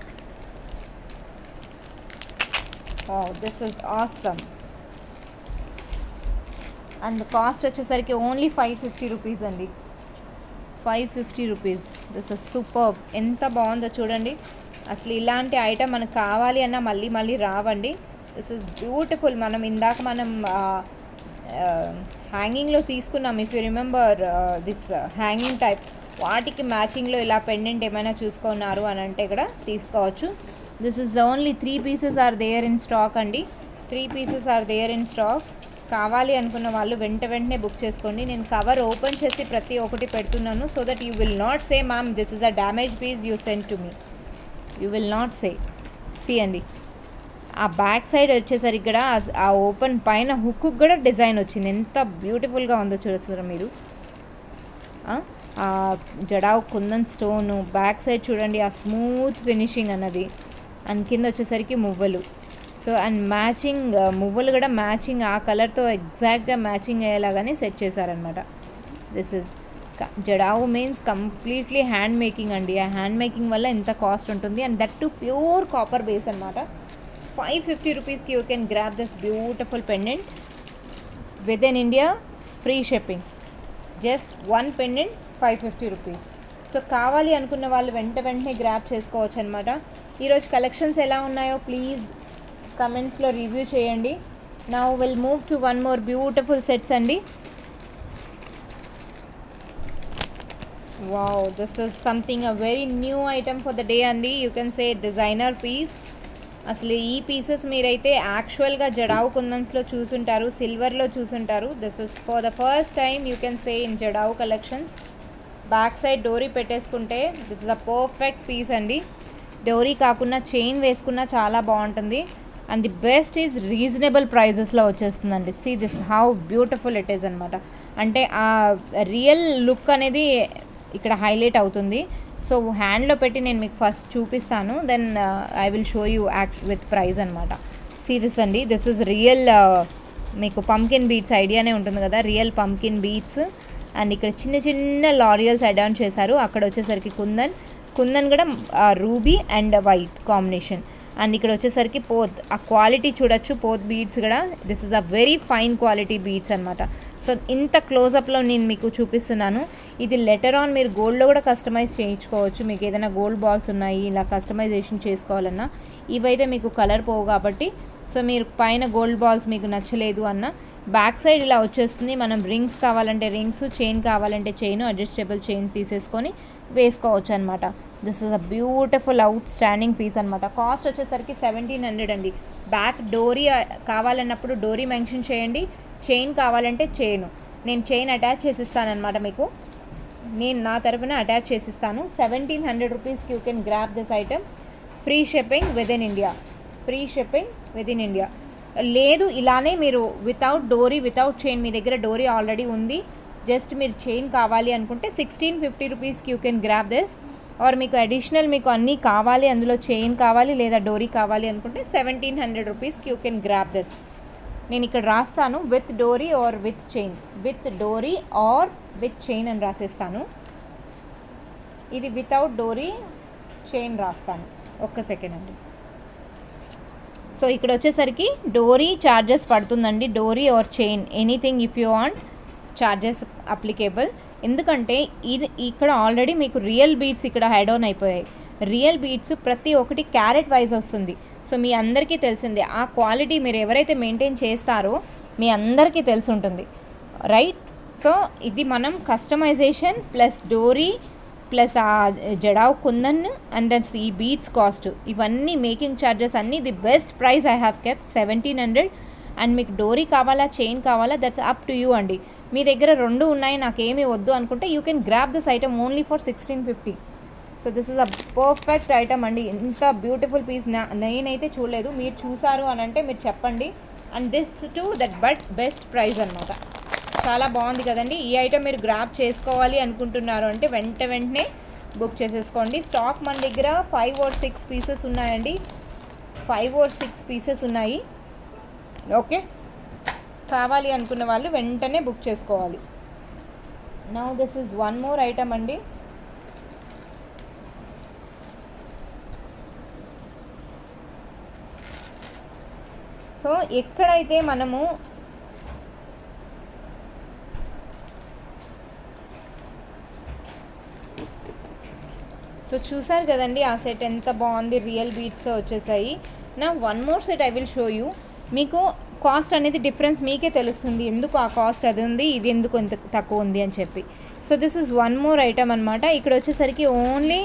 This is awesome. And cost వచ్చేసరికి ఓన్లీ ఫైవ్ ఫిఫ్టీ రూపీస్ అండి. Five fifty rupees. This is super. ఎంత బాగుందో చూడండి. అసలు ఇలాంటి ఐటమ్ మనకు కావాలి అన్నా మళ్ళీ మళ్ళీ రావండి. This is beautiful. మనం ఇందాక మనం హ్యాంగింగ్లో తీసుకున్నాం. If you remember this hanging type, వాటికి మ్యాచింగ్లో ఇలా పెండెంట్ ఏమైనా చూసుకున్నారు అని అంటే కూడా తీసుకోవచ్చు. This is the only three pieces are there in stock అండి. Three pieces are there in stock. కావాలి అనుకున్న వాళ్ళు వెంట వెంటనే బుక్ చేసుకోండి. నేను కవర్ ఓపెన్ చేసి ప్రతి ఒక్కటి పెడుతున్నాను so that you will not say ma'am this is a damage piece you send to me. You will not say. See అండి, ఆ బ్యాక్ సైడ్ వచ్చేసరికి కూడా ఆ ఓపెన్ పైన హుక్ కూడా డిజైన్ వచ్చింది. ఎంత బ్యూటిఫుల్గా ఉందో చూస్తారు మీరు. ఆ jadau kundan stone back side చూడండి. ఆ స్మూత్ ఫినిషింగ్ అన్నది. అండ్ కింద వచ్చేసరికి మువ్వలు. సో అండ్ మ్యాచింగ్ మువ్వలు కూడా మ్యాచింగ్ ఆ కలర్తో ఎగ్జాక్ట్గా మ్యాచింగ్ అయ్యేలాగానే సెట్ చేశారనమాట. This is jadau means completely hand making అండి. ఆ హ్యాండ్ మేకింగ్ వల్ల ఎంత కాస్ట్ ఉంటుంది. And that too pure copper base అనమాట. ఫైవ్ ఫిఫ్టీ రూపీస్కి you can grab this beautiful pendant within India. Free shipping. Just one pendant five fifty rupees. So కావాలి అనుకున్న వాళ్ళు వెంట వెంటనే గ్రాప్ చేసుకోవచ్చు అనమాట. ఈరోజు కలెక్షన్స్ ఎలా ఉన్నాయో ప్లీజ్ కమెంట్స్లో రివ్యూ చేయండి. Now will move to one more beautiful sets అండి. Wow, this is something a very new item for the day అండి. You can say designer piece. అసలు ఈ పీసెస్ మీరైతే యాక్చువల్గా జడావు కుందన్స్లో చూసుంటారు, సిల్వర్లో చూసుంటారు. This is for the first time you can say in jadau collections. Back side డోరీ పెట్టేసుకుంటే this is a perfect piece అండి. డోరీ కాకుండా చైన్ వేసుకున్నా చాలా బాగుంటుంది. And the best is reasonable ప్రైజెస్లో వచ్చేస్తుందండి. See this how beautiful it is అనమాట. అంటే ఆ రియల్ లుక్ అనేది ఇక్కడ హైలైట్ అవుతుంది. సో హ్యాండ్లో పెట్టి నేను మీకు ఫస్ట్ చూపిస్తాను, then I will show you act with price అనమాట. సీ దిస్ అండి. దిస్ ఇస్ రియల్, మీకు పంకిన్ బీట్స్ ఐడియానే ఉంటుంది కదా, రియల్ పంకిన్ బీట్స్. అండ్ ఇక్కడ చిన్న చిన్న లారియల్స్ అడాన్ చేశారు. అక్కడ వచ్చేసరికి కుందన్ కుందన్ కూడా ruby and white combination. And ఇక్కడ వచ్చేసరికి పోత్, ఆ క్వాలిటీ చూడొచ్చు పోత్ బీడ్స్ కూడా. This is a very fine quality beads అనమాట. సో ఇంత క్లోజప్లో నేను మీకు చూపిస్తున్నాను. ఇది లెటర్ ఆన్ మీరు గోల్డ్లో కూడా కస్టమైజ్ చేయించుకోవచ్చు. మీకు ఏదైనా గోల్డ్ బాల్స్ ఉన్నాయి ఇలా కస్టమైజేషన్ చేసుకోవాలన్నా, ఇవైతే మీకు కలర్ పోవు కాబట్టి. సో మీరు పైన గోల్డ్ బాల్స్ మీకు నచ్చలేదు అన్న బ్యాక్ సైడ్ ఇలా వచ్చేస్తుంది. మనం రింగ్స్ కావాలంటే రింగ్స్, చైన్ కావాలంటే చైన్, అడ్జస్టబుల్ చైన్ తీసేసుకొని వేసుకోవచ్చు అనమాట. This is a beautiful outstanding piece అనమాట. కాస్ట్ వచ్చేసరికి సెవెంటీన్ హండ్రెడ్ అండి. బ్యాక్ డోరీ కావాలన్నప్పుడు డోరీ మెన్షన్ చేయండి, చైన్ కావాలంటే చైన్. నేను చైన్ అటాచ్ చేసిస్తానమాట మీకు, నేను నా తరఫున అటాచ్ చేసిస్తాను. సెవెంటీన్ హండ్రెడ్ రూపీస్కి you can grab this item. Free shipping within India. Free shipping within India. లేదు ఇలానే మీరు వితౌట్ డోరీ వితౌట్ చైన్, మీ దగ్గర డోరీ ఆల్రెడీ ఉంది, జస్ట్ మీరు చైన్ కావాలి అనుకుంటే సిక్స్టీన్ ఫిఫ్టీ రూపీస్కి you can grab this. Or మీకు అడిషనల్ మీకు అన్నీ కావాలి, అందులో చైన్ కావాలి లేదా డోరీ కావాలి అనుకుంటే సెవెంటీన్ హండ్రెడ్ రూపీస్కి యూ కెన్ గ్రాప్ దిస్. నేను ఇక్కడ రాస్తాను విత్ డోరీ ఆర్ విత్ చైన్, విత్ డోరీ ఆర్ విత్ చైన్ అని రాసేస్తాను. ఇది వితౌట్ డోరీ చైన్ రాస్తాను, ఒక్క సెకండ్ అండి. సో ఇక్కడ వచ్చేసరికి డోరీ ఛార్జెస్ పడుతుందండి, డోరీ or chain anything if you want charges applicable. ఎందుకంటే ఇది ఇక్కడ ఆల్రెడీ మీకు రియల్ బీడ్స్ ఇక్కడ హెడ్ ఆన్ అయిపోయాయి. రియల్ బీడ్స్ ప్రతి ఒక్కటి క్యారెట్ వైజ్ వస్తుంది. సో మీ అందరికీ తెలిసిందే, ఆ క్వాలిటీ మీరు ఎవరైతే మెయింటైన్ చేస్తారో మీ అందరికీ తెలిసి ఉంటుంది, రైట్? సో ఇది మనం కస్టమైజేషన్ ప్లస్ డోరీ ప్లస్ ఆ జడావ్ కుందన్ అండ్ దెన్ ఈ బీడ్స్ కాస్ట్, ఇవన్నీ మేకింగ్ ఛార్జెస్ అన్నీ the best price I have kept seventeen hundred. And మీకు డోరీ కావాలా చైన్ కావాలా దట్స్ అప్ టు యూ అండి. మీ దగ్గర రెండు ఉన్నాయి, నాకేమీ వద్దు అనుకుంటే you can grab this item only for sixteen fifty. So this is a perfect item అండి. ఇంత బ్యూటిఫుల్ పీస్ నా నేనైతే చూడలేదు, మీరు చూసారు అని అంటే మీరు చెప్పండి. And this too that but best price అనమాట. చాలా బాగుంది కదండి. ఈ ఐటమ్ మీరు గ్రాప్ చేసుకోవాలి అనుకుంటున్నారు అంటే వెంట వెంటనే బుక్ చేసేసుకోండి. స్టాక్ మన దగ్గర ఫైవ్ ఆర్ సిక్స్ పీసెస్ ఉన్నాయండి, ఫైవ్ ఆర్ సిక్స్ పీసెస్ ఉన్నాయి. ఓకే, కావాలి అనుకున్న వాళ్ళు వెంటనే బుక్ చేసుకోవాలి. Now this is one more item అండి. సో ఎక్కడైతే మనము సో చూసారు కదండి ఆ సెట్ ఎంత బాగుంది, రియల్ బీడ్స్ వచ్చేసాయి. నా one more set I will show you. మీకు కాస్ట్ అనేది డిఫరెన్స్ మీకే తెలుస్తుంది, ఎందుకు ఆ కాస్ట్ అది ఉంది, ఇది ఎందుకు ఎంత తక్కువ ఉంది అని చెప్పి. So this is one more item అనమాట. ఇక్కడ వచ్చేసరికి ఓన్లీ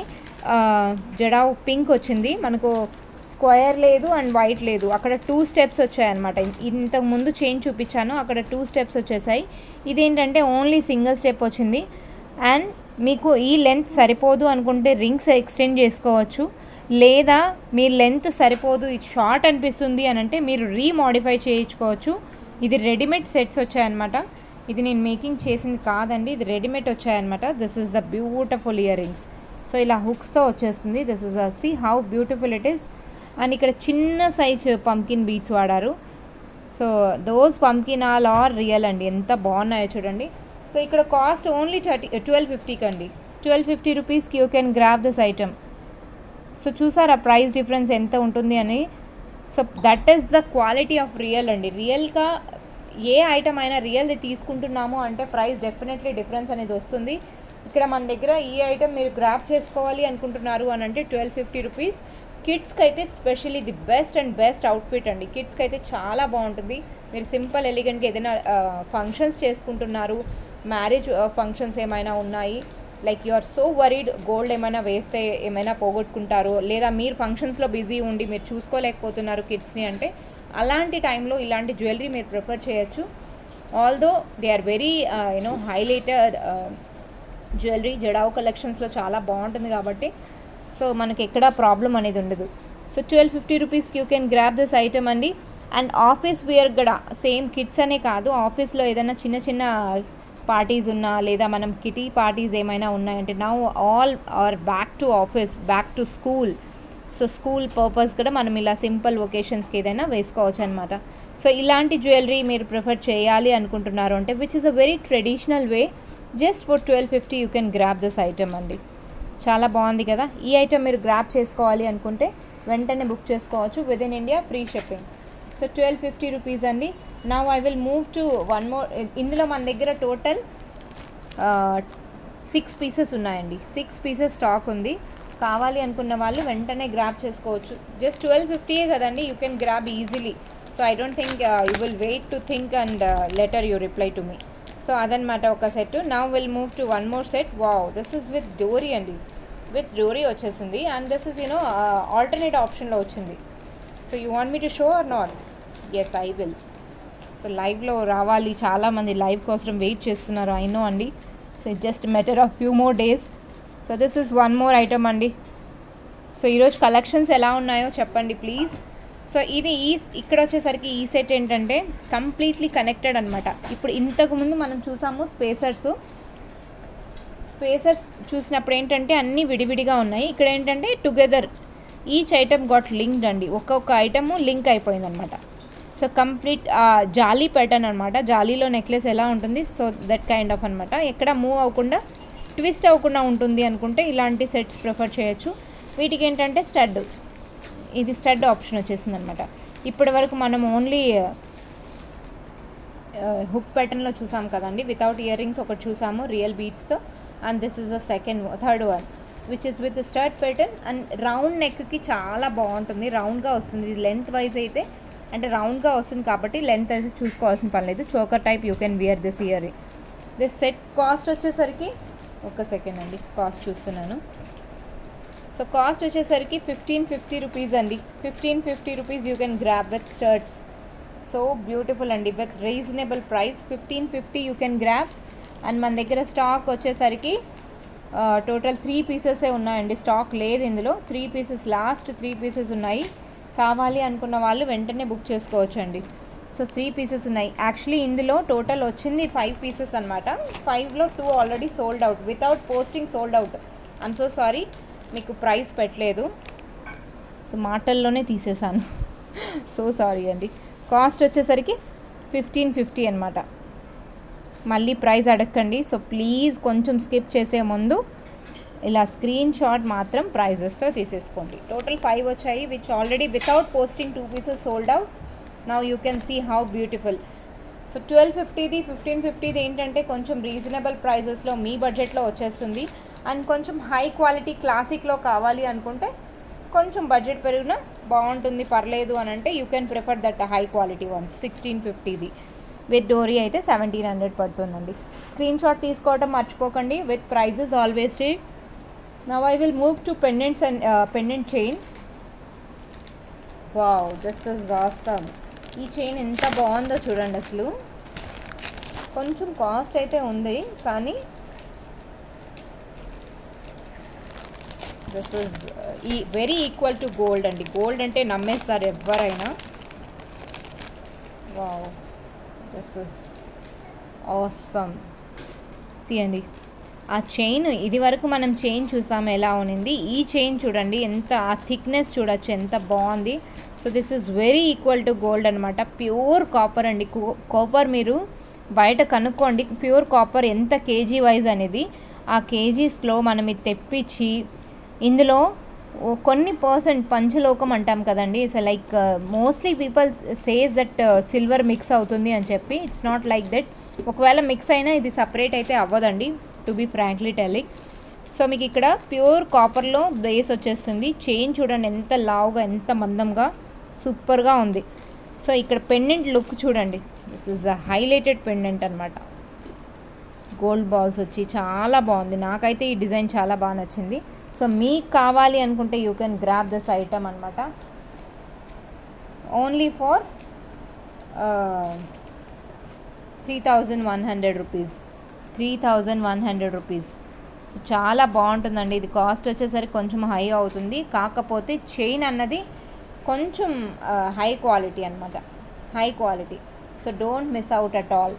జడావ్ పింక్ వచ్చింది, మనకు స్క్వేర్ లేదు అండ్ వైట్ లేదు. అక్కడ టూ స్టెప్స్ వచ్చాయన్నమాట. ఇంతకు ముందు చైన్ చూపించాను, అక్కడ టూ స్టెప్స్ వచ్చేసాయి. ఇదేంటంటే ఓన్లీ సింగిల్ స్టెప్ వచ్చింది. అండ్ మీకు ఈ లెంత్ సరిపోదు అనుకుంటే రింగ్స్ ఎక్స్టెండ్ చేసుకోవచ్చు, లేదా మీ లెంత్ సరిపోదు ఇది షార్ట్ అనిపిస్తుంది అని అంటే మీరు రీమోడిఫై చేయించుకోవచ్చు. ఇది రెడీమేడ్ సెట్స్ వచ్చాయన్నమాట, ఇది నేను మేకింగ్ చేసింది కాదండి, ఇది రెడీమేడ్ వచ్చాయన్నమాట. This is the beautiful ear rings. So ఇలా హుక్స్తో వచ్చేస్తుంది. This is a see how beautiful it is. And ఇక్కడ చిన్న సైజ్ పంకిన్ బీడ్స్ వాడారు. So those pumpkin all are real అండి, ఎంత బాగున్నాయో చూడండి. సో ఇక్కడ కాస్ట్ ఓన్లీ థర్టీ ట్వెల్వ్ ఫిఫ్టీకి అండి, ట్వెల్వ్ ఫిఫ్టీ రూపీస్కి you can grab this item. So చూసారా ప్రైస్ డిఫరెన్స్ ఎంత ఉంటుంది అని. So that is the quality of real అండి. రియల్గా ఏ ఐటమ్ అయినా రియల్ది తీసుకుంటున్నాము అంటే ప్రైస్ డెఫినెట్లీ డిఫరెన్స్ అనేది వస్తుంది. ఇక్కడ మన దగ్గర ఈ ఐటమ్ మీరు గ్రాప్ చేసుకోవాలి అనుకుంటున్నారు అని అంటే ట్వెల్వ్ ఫిఫ్టీ రూపీస్. కిడ్స్కి అయితే specially the best and best outfit అండి. కిడ్స్కి అయితే చాలా బాగుంటుంది. మీరు సింపుల్ ఎలిగెంట్గా ఏదైనా ఫంక్షన్స్ చేసుకుంటున్నారు, మ్యారేజ్ ఫంక్షన్స్ ఏమైనా ఉన్నాయి, like you are so worried gold ఏమైనా వేస్తే ఏమైనా పోగొట్టుకుంటారు, లేదా మీరు ఫంక్షన్స్లో బిజీ ఉండి మీరు చూసుకోలేకపోతున్నారు కిడ్స్ని అంటే అలాంటి టైంలో ఇలాంటి జ్యువెలరీ మీరు ప్రిఫర్ చేయొచ్చు. Although they are very you know highlighted jewellery. Jadau కలెక్షన్స్లో చాలా బాగుంటుంది కాబట్టి సో మనకి ఎక్కడ ప్రాబ్లం అనేది ఉండదు. సో ట్వెల్వ్ ఫిఫ్టీ రూపీస్కి you can grab this item అండి. అండ్ ఆఫీస్ వేర్ కూడా సేమ్ కిడ్స్ అనే కాదు, ఆఫీస్లో ఏదైనా చిన్న చిన్న పార్టీస్ ఉన్నా లేదా మనం కిటీ పార్టీస్ ఏమైనా ఉన్నాయంటే now all are back to office, back to school. So school purpose కూడా మనం ఇలా సింపుల్ ఒకేషన్స్కి ఏదైనా వేసుకోవచ్చు అనమాట. సో ఇలాంటి జ్యువెలరీ మీరు ప్రిఫర్ చేయాలి అనుకుంటున్నారు అంటే which is a very traditional way, just for twelve fifty you can grab this item అండి. చాలా బాగుంది కదా. ఈ ఐటమ్ మీరు గ్రాప్ చేసుకోవాలి అనుకుంటే వెంటనే బుక్ చేసుకోవచ్చు, within India free shipping. So twelve fifty rupees అండి. Now I will move to one more. ఇందులో మన దగ్గర టోటల్ సిక్స్ పీసెస్ ఉన్నాయండి, సిక్స్ పీసెస్ స్టాక్ ఉంది. కావాలి అనుకున్న వాళ్ళు వెంటనే గ్రాప్ చేసుకోవచ్చు. జస్ట్ ట్వెల్వ్ ఫిఫ్టీయే కదండి, you can grab easily. So I don't think you will wait to think and later you reply to me. So అదనమాట ఒక set. Now will move to one more set. Wow, this is with డోరీ అండి, with డోరీ వచ్చేసింది. And this is you know alternate ఆప్షన్లో వచ్చింది. So you want me to show or not? Yes I will. So లైవ్లో రావాలి, చాలామంది లైవ్ కోసం వెయిట్ చేస్తున్నారు, ఐ నో అండి. So it just matter of few more days. So this is one more item అండి. So ఈరోజు collections ఎలా ఉన్నాయో చెప్పండి ప్లీజ్. సో ఇది ఈ ఇక్కడ వచ్చేసరికి ఈ సెట్ ఏంటంటే కంప్లీట్లీ కనెక్టెడ్ అనమాట. ఇప్పుడు ఇంతకుముందు మనం చూసాము స్పేసర్స్ స్పేసర్స్ చూసినప్పుడు ఏంటంటే అన్నీ విడివిడిగా ఉన్నాయి. ఇక్కడ ఏంటంటే together each item got linked అండి, ఒక్కొక్క ఐటమ్ లింక్ అయిపోయింది అనమాట. సో కంప్లీట్ జాలీ ప్యాటర్న్ అనమాట. జాలీలో నెక్లెస్ ఎలా ఉంటుంది, సో దట్ కైండ్ ఆఫ్ అనమాట. ఎక్కడ మూవ్ అవ్వకుండా ట్విస్ట్ అవ్వకుండా ఉంటుంది అనుకుంటే ఇలాంటి సెట్స్ ప్రిఫర్ చేయొచ్చు. వీటికి ఏంటంటే స్టడ్, ఇది స్టడ్ ఆప్షన్ వచ్చేసింది అనమాట. ఇప్పటి వరకు మనం ఓన్లీ హుక్ ప్యాటర్న్లో చూసాం కదండి, వితౌట్ ఇయర్ రింగ్స్ ఒకటి చూసాము రియల్ బీడ్స్తో. And this is the second third one which is with stud pattern. And round నెక్కి చాలా బాగుంటుంది, రౌండ్గా వస్తుంది. ఇది లెంత్ వైజ్ అయితే అంటే రౌండ్గా వస్తుంది కాబట్టి లెంత్ అయితే చూసుకోవాల్సిన పని లేదు. Choker type you can wear this earring. This set cost వచ్చేసరికి ఒక సెకండ్ అండి, కాస్ట్ చూస్తున్నాను. సో కాస్ట్ వచ్చేసరికి ఫిఫ్టీన్ ఫిఫ్టీ రూపీస్ అండి. Fifteen fifty rupees you can grab with shirts. So beautiful అండి, with reasonable price fifteen fifty you can grab. And మన దగ్గర stock వచ్చేసరికి టోటల్ త్రీ పీసెసే ఉన్నాయండి, స్టాక్ లేదు ఇందులో. Three pieces, last three pieces ఉన్నాయి. కావాలి అనుకున్న వాళ్ళు వెంటనే బుక్ చేసుకోవచ్చండి. సో త్రీ పీసెస్ ఉన్నాయి. యాక్చువల్లీ ఇందులో టోటల్ వచ్చింది ఫైవ్ పీసెస్ అనమాట. ఫైవ్లో two already sold out, without posting sold out. I'm so sorry, మీకు ప్రైస్ పెట్టలేదు, సో మాటల్లోనే తీసేసాను. సో సారీ అండి. కాస్ట్ వచ్చేసరికి ఫిఫ్టీన్ ఫిఫ్టీ అనమాట. మళ్ళీ ప్రైస్ అడగండి. సో ప్లీజ్ కొంచెం స్కిప్ చేసే ముందు ఇలా స్క్రీన్ షాట్ మాత్రం ప్రైజెస్తో తీసేసుకోండి. టోటల్ ఫైవ్ వచ్చాయి which already without posting two pieces sold out. Now you can see how beautiful. So twelve ఫిఫ్టీది ఫిఫ్టీన్ ఫిఫ్టీది ఏంటంటే కొంచెం రీజనబుల్ ప్రైజెస్లో మీ బడ్జెట్లో వచ్చేస్తుంది. అండ్ కొంచెం హై క్వాలిటీ క్లాసిక్లో కావాలి అనుకుంటే కొంచెం బడ్జెట్ పెరిగినా బాగుంటుంది, పర్లేదు అని అంటే you can prefer that high quality ones. Sixteen ఫిఫ్టీది విత్ డోరీ అయితే సెవెంటీన్ హండ్రెడ్ పడుతుందండి. స్క్రీన్ షాట్ తీసుకోవడం మర్చిపోకండి. With prices always stay. Now I will move to pendants and pendant chain. Wow, this is awesome. ఈ చైన్ ఎంత బాగుందో చూడండి అసలు. కొంచెం కాస్ట్ అయితే ఉంది కానీ దిస్ ఇస్ ఈ వెరీ ఈక్వల్ టు గోల్డ్ అండి. గోల్డ్ అంటే నమ్మేస్తారు ఎవరైనా. Wow, this is awesome. See అండి, ఆ చైన్ ఇది వరకు మనం చైన్ చూసాము ఎలా ఉన్నింది. ఈ చైన్ చూడండి ఎంత, ఆ థిక్నెస్ చూడొచ్చు ఎంత బాగుంది. So this is very equal to gold అనమాట. ప్యూర్ కాపర్ అండి. కాపర్ మీరు బయట కనుక్కోండి ప్యూర్ కాపర్ ఎంత కేజీ వైజ్ అనేది. ఆ కేజీస్లో మనం ఇది తెప్పించి ఇందులో కొన్ని పర్సెంట్ పంచలోకం అంటాం కదండి. So like mostly people says that silver mix అవుతుంది అని చెప్పి. It's not like that. ఒకవేళ మిక్స్ అయినా ఇది సపరేట్ అయితే అవ్వదండి, to be frankly telling. So మీకు ఇక్కడ ప్యూర్ కాపర్లో బేస్ వచ్చేస్తుంది. చైన్ చూడండి ఎంత లావుగా, ఎంత మందంగా, సూపర్గా ఉంది. సో ఇక్కడ పెండెంట్ లుక్ చూడండి. This is a highlighted pendant అనమాట. గోల్డ్ బాల్స్ వచ్చి చాలా బాగుంది. నాకైతే ఈ డిజైన్ చాలా బాగా నచ్చింది. సో మీకు కావాలి అనుకుంటే you can grab this item అనమాట. Only for three thousand one hundred rupees three thousand one hundred rupees. So చాలా బాగుంటుందండి. ఇది కాస్ట్ వచ్చేసరికి కొంచెం హై అవుతుంది, కాకపోతే చైన్ అన్నది కొంచెం హై క్వాలిటీ అనమాట, high quality. So don't miss out at all.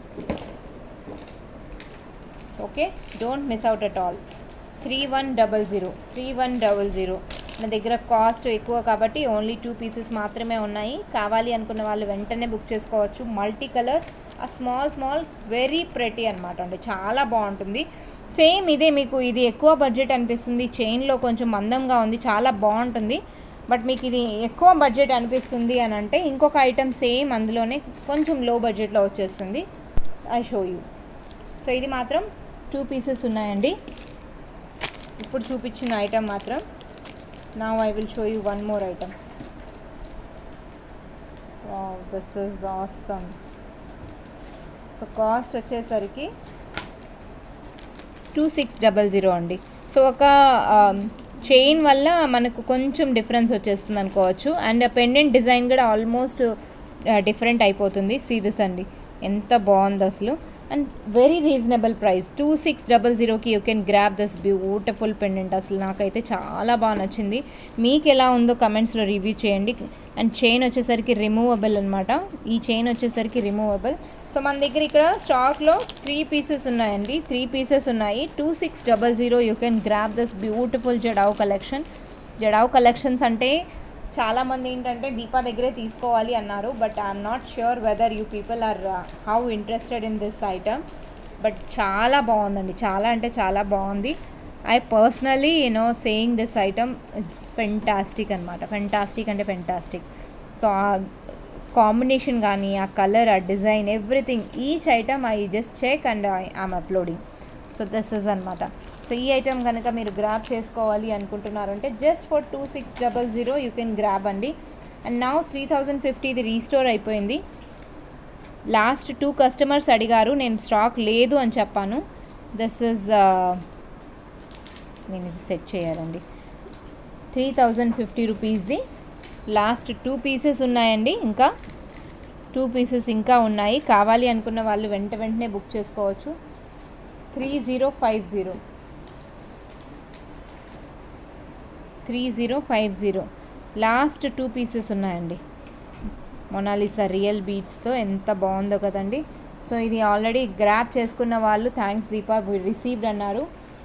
Okay, don't miss out at all. Three one double zero three one double zero మన దగ్గర కాస్ట్ ఎక్కువ కాబట్టి ఓన్లీ టూ పీసెస్ మాత్రమే ఉన్నాయి. కావాలి అనుకున్న వాళ్ళు వెంటనే బుక్ చేసుకోవచ్చు. మల్టీ కలర్, ఆ స్మాల్ స్మాల్ వెరీ ప్రెటీ అనమాట అండి, చాలా బాగుంటుంది. సేమ్ ఇదే మీకు ఇది ఎక్కువ బడ్జెట్ అనిపిస్తుంది, చైన్లో కొంచెం మందంగా ఉంది, చాలా బాగుంటుంది. బట్ మీకు ఇది ఎక్కువ బడ్జెట్ అనిపిస్తుంది అని అంటే ఇంకొక ఐటమ్ సేమ్ అందులోనే కొంచెం లో బడ్జెట్లో వచ్చేస్తుంది. I show you. సో ఇది మాత్రం టూ పీసెస్ ఉన్నాయండి. ఇప్పుడు చూపించిన ఐటమ్ మాత్రం. Now I will show you one more item. Wow, this is awesome. So cost వచ్చేసరికి టూ సిక్స్ డబల్ జీరో అండి. సో ఒక చైన్ వల్ల మనకు కొంచెం డిఫరెన్స్ వచ్చేస్తుంది అనుకోవచ్చు. అండ్ పెండెంట్ డిజైన్ కూడా ఆల్మోస్ట్ డిఫరెంట్ అయిపోతుంది. సీ దిస్ అండి, ఎంత బాగుంది అసలు. And very reasonable price two six double జీరోకి you can grab this beautiful pendant. అసలు నాకైతే చాలా బాగా నచ్చింది. మీకు ఎలా ఉందో కమెంట్స్లో రివ్యూ చేయండి. అండ్ చైన్ వచ్చేసరికి రిమూవబుల్ అనమాట. ఈ చైన్ వచ్చేసరికి రిమూవబుల్. సో మన దగ్గర ఇక్కడ స్టాక్లో త్రీ పీసెస్ ఉన్నాయండి, త్రీ పీసెస్ ఉన్నాయి. Two six double zero you can grab this beautiful jadau collection. Jadau collections అంటే చాలామంది ఏంటంటే దీపా దగ్గరే తీసుకోవాలి అన్నారు. But I'm not sure whether you people are how interested in this item. But చాలా బాగుందండి, చాలా అంటే చాలా బాగుంది. I personally you know saying this item is fantastic అనమాట. ఫెంటాస్టిక్ అంటే ఫెంటాస్టిక్. సో ఆ కాంబినేషన్ కానీ, ఆ కలర్, ఆ design, everything, each item I just check and I am uploading. So this is అనమాట. సో ఈ ఐటమ్ కనుక మీరు గ్రాబ్ చేసుకోవాలి అనుకుంటున్నారంటే just for two six double zero you can grab అండి. And now three thousand fifty ఇది రీస్టోర్ అయిపోయింది. లాస్ట్ టూ కస్టమర్స్ అడిగారు, నేను స్టాక్ లేదు అని చెప్పాను. దిస్ ఇస్ నేను ఇది సెట్ చేయాలండి. త్రీ థౌజండ్ ఫిఫ్టీ రూపీస్ది లాస్ట్ టూ పీసెస్ ఉన్నాయండి. ఇంకా టూ పీసెస్ ఇంకా ఉన్నాయి. కావాలి అనుకున్న వాళ్ళు వెంట వెంటనే బుక్ చేసుకోవచ్చు. Three zero five zero three zero five zero last two pieces ఉన్నాయండి. మొనాలిసా రియల్ బీడ్స్తో ఎంత బాగుందో కదండి. సో ఇది ఆల్రెడీ గ్రాప్ చేసుకున్న వాళ్ళు థ్యాంక్స్ దీపా వి రిసీవ్డ్ అన్నారు.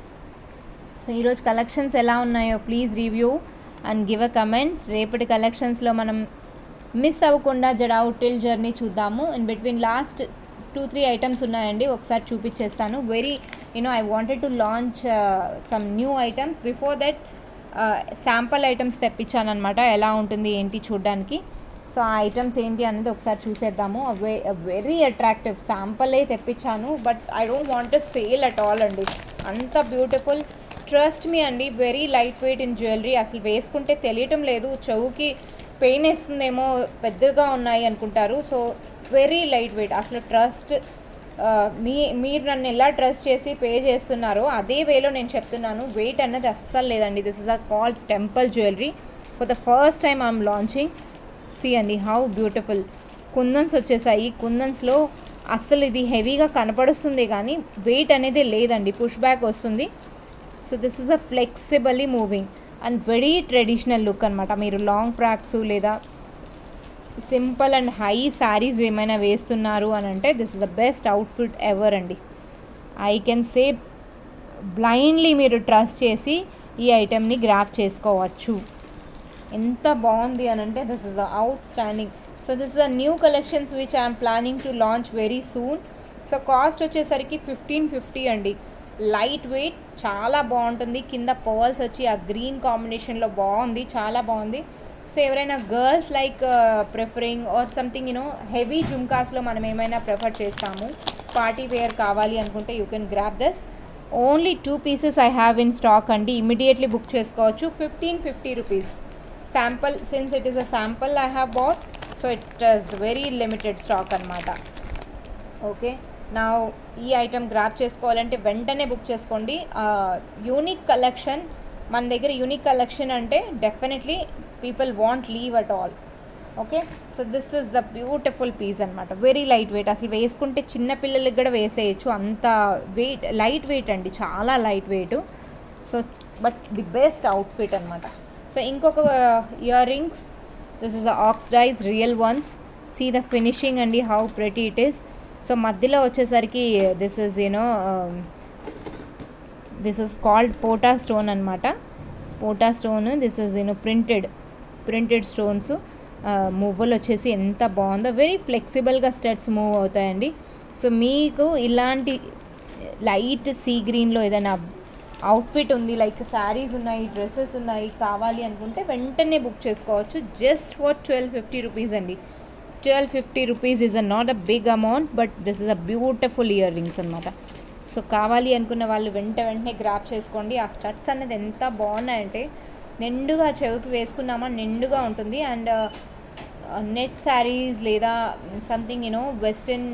సో ఈరోజు కలెక్షన్స్ ఎలా ఉన్నాయో please review and give a comments. రేపటి కలెక్షన్స్లో మనం మిస్ అవ్వకుండా జడావ్ టిల్ జర్నీ చూద్దాము. In between last two three items ఉన్నాయండి, ఒకసారి చూపించేస్తాను. Very you know I wanted to launch some new items. Before that sample items తెప్పించాను అనమాట, ఎలా ఉంటుంది ఏంటి చూడడానికి. సో ఆ ఐటమ్స్ ఏంటి అనేది ఒకసారి చూసేద్దాము. వెరీ అట్రాక్టివ్ శాంపులే తెప్పించాను, but I don't want sale at all అండి. అంత బ్యూటిఫుల్, ట్రస్ట్ మీ అండి. Very light weight in jewellery. అసలు వేసుకుంటే తెలియటం లేదు, చెవుకి పెయిన్ వేస్తుందేమో, పెద్దగా ఉన్నాయి అనుకుంటారు. So very light weight. అసలు ట్రస్ట్, మీ మీరు నన్ను ఎలా ట్రస్ట్ చేసి పే చేస్తున్నారో అదే వేలో నేను చెప్తున్నాను. వెయిట్ అన్నది అస్సలు లేదండి. This is a called temple jewellery. For the first time I'm launching. See అండి హౌ బ్యూటిఫుల్. కుందన్స్ వచ్చేసాయి. కుందన్స్లో అస్సలు ఇది హెవీగా కనపడుస్తుంది కానీ వెయిట్ అనేది లేదండి, పుష్ బ్యాక్ వస్తుంది. So this is a flexibly moving and very traditional look అనమాట. మీరు లాంగ్ ఫ్రాక్స్ లేదా సింపుల్ అండ్ హై శారీస్ ఏమైనా వేస్తున్నారు అని అంటే this is the best outfit ever అండి. ఐ కెన్ సే బ్లైండ్లీ మీరు ట్రస్ట్ చేసి ఈ ఐటెంని గ్రాప్ చేసుకోవచ్చు. ఎంత బాగుంది అని అంటే this is the outstanding. So this is the new collections which I'm planning to launch very soon. So cost వచ్చేసరికి ఫిఫ్టీన్ ఫిఫ్టీ అండి. లైట్ వెయిట్, చాలా బాగుంటుంది. కింద పర్ల్స్ వచ్చి ఆ గ్రీన్ కాంబినేషన్లో బాగుంది, చాలా బాగుంది. సో ఎవరైనా girls like preferring or something you know heavy జుమ్కాస్లో మనం ఏమైనా ప్రిఫర్ చేస్తాము, పార్టీ వేర్ కావాలి అనుకుంటే you can grab this. Only two pieces I have in stock అండి. ఇమీడియట్లీ బుక్ చేసుకోవచ్చు. Fifteen fifty rupees sample. Since it is a sample I have bought, so it is very limited stock అనమాట. Okay, నా ఈ item grab చేసుకోవాలంటే వెంటనే book చేసుకోండి. Unique collection మన దగ్గర. యూనిక్ కలెక్షన్ అంటే definitely people want leave at all. Okay, so this is the beautiful piece అనమాట. Very light weight. అసలు వేసుకుంటే చిన్న పిల్లలకి కూడా వేసేయచ్చు, అంత వెయిట్, లైట్ వెయిట్ అండి, చాలా light weight. So but the best outfit అనమాట. సో ఇంకొక earrings, this is oxidize real ones. See the finishing అండి, how pretty it is. So మధ్యలో వచ్చేసరికి this is you know this is called pota stone అనమాట. Pota stone, this is you know printed printed stones. మువ్వలు వచ్చేసి ఎంత బాగుందో, వెరీ ఫ్లెక్సిబుల్గా స్టెడ్స్ మూవ్ అవుతాయండి. సో మీకు ఇలాంటి లైట్ సీ గ్రీన్లో ఏదైనా అవుట్ఫిట్ ఉంది, లైక్ శారీస్ ఉన్నాయి, డ్రెస్సెస్ ఉన్నాయి, కావాలి అనుకుంటే వెంటనే బుక్ చేసుకోవచ్చు. Just for twelve fifty rupees అండి. Twelve fifty rupees is a not a big amount, but this is a beautiful ear rings అనమాట. సో కావాలి అనుకున్న వాళ్ళు వెంట వెంటనే గ్రాప్ చేసుకోండి. ఆ స్టడ్స్ అనేది ఎంత బాగున్నాయంటే నిండుగా చెవికి వేసుకున్నామా నిండుగా ఉంటుంది. అండ్ నెట్ శారీస్ లేదా సంథింగ్ యూనో వెస్ట్రన్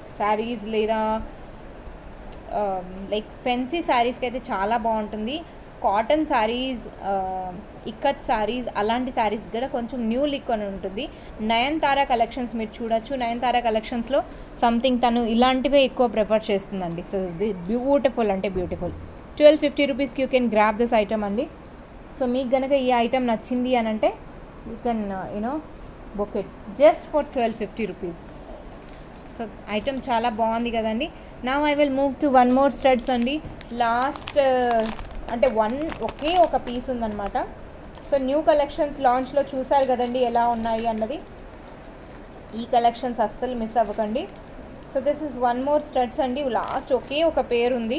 శారీస్ లేదా లైక్ ఫెన్సీ శారీస్కి అయితే చాలా బాగుంటుంది. కాటన్ శారీస్, ఇక్కత్ శారీస్, అలాంటి శారీస్ కూడా కొంచెం న్యూ లుక్ అని ఉంటుంది. నయనతార కలెక్షన్స్ మీరు చూడొచ్చు. నయనతార కలెక్షన్స్లో సంథింగ్ తను ఇలాంటివే ఎక్కువ ప్రిఫర్ చేస్తుందండి. సో ది బ్యూటిఫుల్ అంటే బ్యూటిఫుల్. ట్వెల్వ్ ఫిఫ్టీ రూపీస్కి you can grab this item అండి. సో మీకు కనుక ఈ ఐటమ్ నచ్చింది అని అంటే you can you know book it just for twelve fifty rupees. So item చాలా బాగుంది కదండి. Now I will move to one more studs అండి. లాస్ట్ అంటే వన్ ఒకే ఒక పీస్ ఉందన్నమాట. సో న్యూ కలెక్షన్స్ లాంచ్లో చూసారు కదండి ఎలా ఉన్నాయి అన్నది. ఈ కలెక్షన్స్ అస్సలు మిస్ అవ్వకండి. So this is one more studs అండి. లాస్ట్ ఒకే ఒక పేరు ఉంది.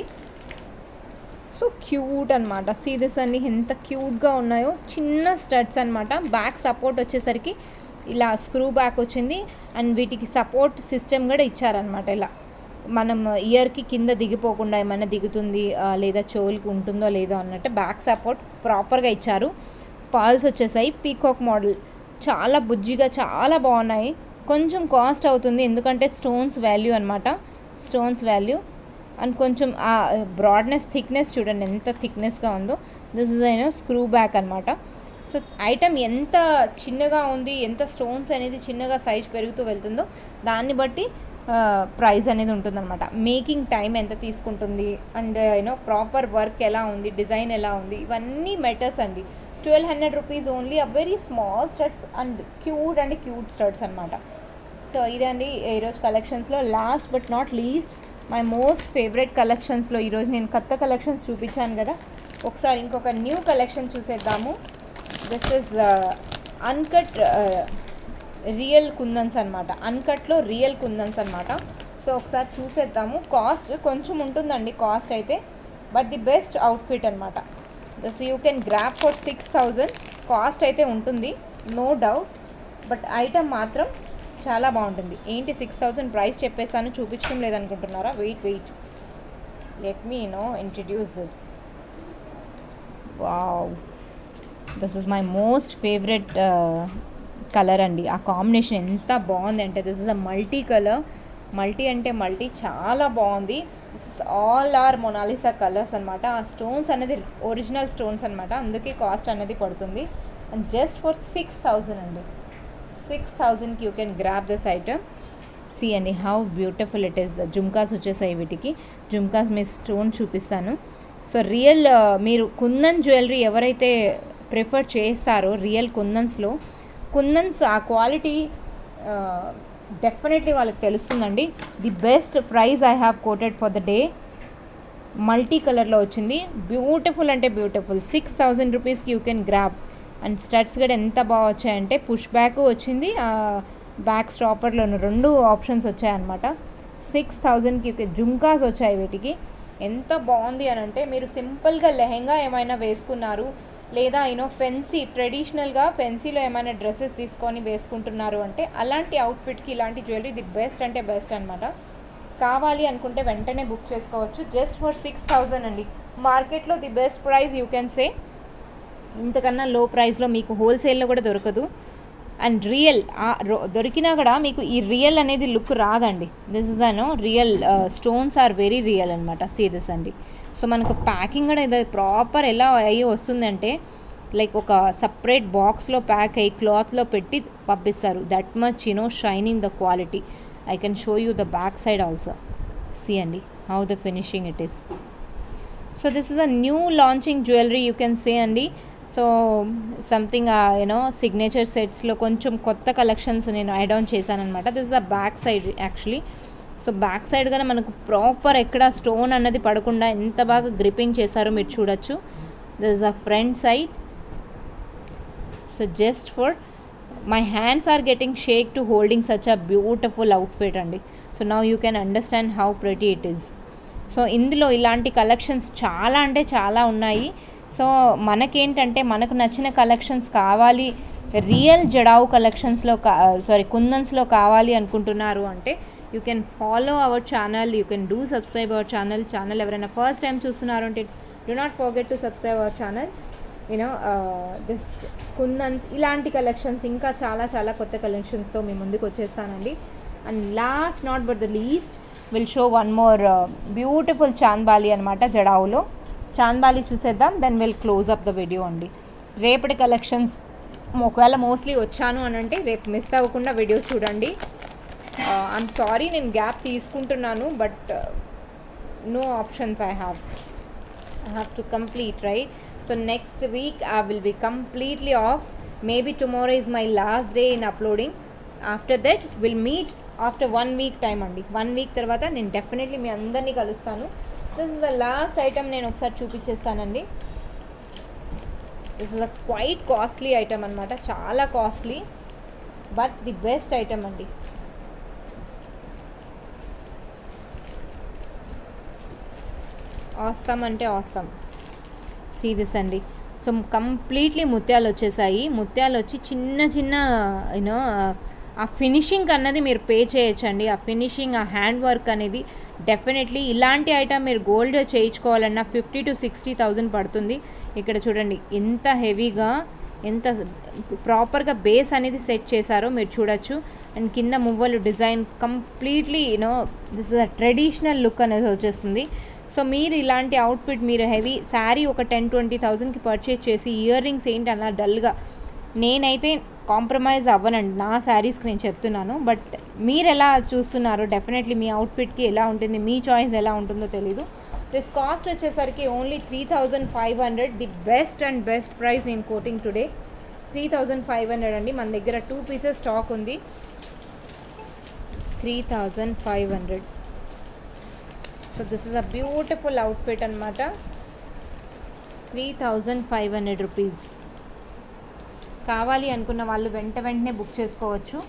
సో క్యూట్ అనమాట. సీ దిస్ అండి ఎంత క్యూట్గా ఉన్నాయో. చిన్న స్టడ్స్ అనమాట. బ్యాక్ సపోర్ట్ వచ్చేసరికి ఇలా స్క్రూ బ్యాక్ వచ్చింది అండ్ వీటికి సపోర్ట్ సిస్టమ్ కూడా ఇచ్చారనమాట. ఇలా మనం ఇయర్కి కింద దిగిపోకుండా ఏమైనా దిగుతుంది లేదా చెవులకి ఉంటుందో లేదో అన్నట్టు బ్యాక్ సపోర్ట్ ప్రాపర్గా ఇచ్చారు. పాల్స్ వచ్చేసాయి. పీకాక్ మోడల్ చాలా బుజ్జిగా చాలా బాగున్నాయి. కొంచెం కాస్ట్ అవుతుంది ఎందుకంటే స్టోన్స్ వాల్యూ అనమాట. స్టోన్స్ వాల్యూ అండ్ కొంచెం ఆ బ్రాడ్నెస్ థిక్నెస్ చూడండి ఎంత థిక్నెస్గా ఉందో. దిస్ ఇస్ అయినా స్క్రూ బ్యాక్ అనమాట. సో ఐటమ్ ఎంత చిన్నగా ఉంది, ఎంత స్టోన్స్ అనేది చిన్నగా సైజ్ పెరుగుతూ వెళ్తుందో దాన్ని బట్టి ప్రైస్ అనేది ఉంటుందన్నమాట. మేకింగ్ టైం ఎంత తీసుకుంటుంది అండ్ యూనో ప్రాపర్ వర్క్ ఎలా ఉంది, డిజైన్ ఎలా ఉంది, ఇవన్నీ మెటర్స్ అండి. Twelve hundred rupees only. A very small studs and cute and cute studs అనమాట. సో ఇదండి ఈరోజు కలెక్షన్స్లో. Last but not least my most favourite కలెక్షన్స్లో ఈరోజు నేను కొత్త కలెక్షన్స్ చూపించాను కదా, ఒకసారి ఇంకొక న్యూ కలెక్షన్ చూసేద్దాము. This is uncut real kundans అనమాట. అన్కట్లో రియల్ కుందన్స్ అనమాట. సో ఒకసారి చూసేద్దాము. కాస్ట్ కొంచెం ఉంటుందండి కాస్ట్ అయితే, బట్ ది బెస్ట్ అవుట్ఫిట్ అనమాట. This you can grab for six thousand. Cost అయితే ఉంటుంది నో డౌట్, బట్ ఐటమ్ మాత్రం చాలా బాగుంటుంది. ఏంటి సిక్స్ థౌజండ్ ప్రైస్ చెప్పేసాను చూపించడం లేదనుకుంటున్నారా? Wait wait let me no introduce this. Wow, this is my most favourite colour అండి. ఆ కాంబినేషన్ ఎంత బాగుంది అంటే this is a multi colour. Multi అంటే మల్టీ చాలా బాగుంది. This is all are Mona Lisa colours అనమాట. ఆ స్టోన్స్ అనేది ఒరిజినల్ స్టోన్స్ అనమాట, అందుకే కాస్ట్ అనేది పడుతుంది. And just for six thousand అండి. సిక్స్ థౌజండ్కి you can grab this item. See అండి how beautiful it is. Jhumkas వచ్చేసాయి వీటికి. జుమ్కాస్ మీ స్టోన్ చూపిస్తాను. సో రియల్ మీరు కుందన్ జ్యువెలరీ ఎవరైతే ప్రిఫర్ చేస్తారో రియల్ కుందన్స్లో, కుందన్స్ ఆ క్వాలిటీ డెఫినెట్లీ వాళ్ళకి తెలుస్తుందండి. The best price I have quoted for the day. Multi కలర్లో వచ్చింది. బ్యూటిఫుల్ అంటే బ్యూటిఫుల్. సిక్స్ థౌజండ్ రూపీస్కి you can grab. And studs కూడా ఎంత బాగా వచ్చాయంటే పుష్ బ్యాక్ వచ్చింది, బ్యాక్ స్టాపర్లో రెండు ఆప్షన్స్ వచ్చాయన్నమాట. సిక్స్ థౌజండ్కి జుమ్కాస్ వచ్చాయి వీటికి. ఎంత బాగుంది అని అంటే మీరు సింపుల్గా లెహెంగా ఏమైనా వేసుకున్నారు లేదా యూనో ఫెన్సీ ట్రెడిషనల్గా ఫెన్సీలో ఏమైనా డ్రెస్సెస్ తీసుకొని వేసుకుంటున్నారు అంటే అలాంటి అవుట్ఫిట్కి ఇలాంటి జ్యువెలరీ ది బెస్ట్ అంటే బెస్ట్ అనమాట. కావాలి అనుకుంటే వెంటనే బుక్ చేసుకోవచ్చు. జస్ట్ ఫర్ సిక్స్ థౌజండ్ అండి. మార్కెట్లో the best price you can say. ఇంతకన్నా లో ప్రైస్లో మీకు హోల్సేల్లో కూడా దొరకదు. అండ్ రియల్ దొరికినా కూడా మీకు ఈ రియల్ అనేది లుక్ రాదండి. దిస్ ఇస్ దనో real stones are very real అనమాట. సీ దిస్ అండి. సో మనకు ప్యాకింగ్ కూడా ఇది ప్రాపర్ ఎలా అయ్యి వస్తుందంటే లైక్ ఒక సపరేట్ బాక్స్లో ప్యాక్ అయ్యి క్లాత్లో పెట్టి పంపిస్తారు. That much you know shining the quality. I can show you the back side also. See అండి how the finishing it is. So this is a new launching jewellery you can say అండి. So something you know signature సెట్స్లో కొంచెం కొత్త collections నేను add on చేశాను అనమాట. This is a back side actually. So back side కానీ మనకు proper ఎక్కడ స్టోన్ అన్నది పడకుండా ఎంత బాగా గ్రిప్పింగ్ చేశారో మీరు చూడొచ్చు. This is a front side. So just for my hands are getting shake to holding such a beautiful outfit అండి. So now you can understand how pretty it is. సో ఇందులో ఇలాంటి కలెక్షన్స్ చాలా అంటే చాలా ఉన్నాయి. సో మనకేంటంటే మనకు నచ్చిన కలెక్షన్స్ కావాలి, రియల్ జడావు కలెక్షన్స్లో కా సారీ కుందన్స్లో కావాలి అనుకుంటున్నారు అంటే you can follow our channel, you can do subscribe our channel. Channel ఎవరైనా ఫస్ట్ టైం చూస్తున్నారు అంటే do not forget to subscribe our channel. You know this kundans ఇలాంటి కలెక్షన్స్ ఇంకా చాలా చాలా కొత్త కలెక్షన్స్తో మీ ముందుకు వచ్చేస్తానండి. And last not but the least will show one more beautiful chandbali అనమాట. జడావులో చాంద్బాలి చూసేద్దాం, then will close up the video అండి. రేపటి కలెక్షన్స్ ఒకవేళ మోస్ట్లీ వచ్చాను అని అంటే రేపు మిస్ అవ్వకుండా వీడియోస్ చూడండి. ఐఎమ్ సారీ నేను గ్యాప్ తీసుకుంటున్నాను, but no options I have I have to complete right. So next week I will be completely off. Maybe tomorrow is my last day in uploading. After that will meet after one week time అండి. One week తర్వాత నేను definitely మీ అందరినీ కలుస్తాను. This is the last item, నేను ఒకసారి చూపించేస్తానండి. This is a quite costly item అనమాట, చాలా costly but the best item అండి. ఆసమ్ అంటే ఆసమ్. సీ దిస్ అండి. సో కంప్లీట్లీ ముత్యాలు వచ్చేసాయి. ముత్యాలు వచ్చి చిన్న చిన్న యూనో ఆ ఫినిషింగ్ అన్నది మీరు పే చేయొచ్చండి. ఆ ఫినిషింగ్, ఆ హ్యాండ్ వర్క్ అనేది డెఫినెట్లీ ఇలాంటి ఐటమ్ మీరు గోల్డ్ చేయించుకోవాలన్నా ఫిఫ్టీ టు సిక్స్టీ థౌజండ్ పడుతుంది. ఇక్కడ చూడండి ఎంత హెవీగా, ఎంత ప్రాపర్గా బేస్ అనేది సెట్ చేశారో మీరు చూడొచ్చు. అండ్ కింద మువ్వలు design completely you know this is a traditional look అనేది వచ్చేస్తుంది. సో మీరు ఇలాంటి అవుట్ఫిట్ మీరు హెవీ శారీ ఒక టెన్ ట్వంటీ థౌజండ్కి పర్చేజ్ చేసి ఇయర్ రింగ్స్ ఏంటి అలా డల్గా, నేనైతే కాంప్రమైజ్ అవ్వనండి నా శారీస్కి, నేను చెప్తున్నాను. బట్ మీరు ఎలా చూస్తున్నారో డెఫినెట్లీ మీ అవుట్ఫిట్కి ఎలా ఉంటుంది, మీ చాయిస్ ఎలా ఉంటుందో తెలీదు. దిస్ కాస్ట్ వచ్చేసరికి only three thousand five hundred the best and best price నేను quoting today. Three thousand five hundred అండి. మన దగ్గర టూ పీసెస్ స్టాక్ ఉంది. Three thousand five hundred. So this is a beautiful outfit అనమాట. Three thousand five hundred rupees. కావాలి అనుకున్న వాళ్ళు వెంట వెంటనే బుక్ చేసుకోవచ్చు.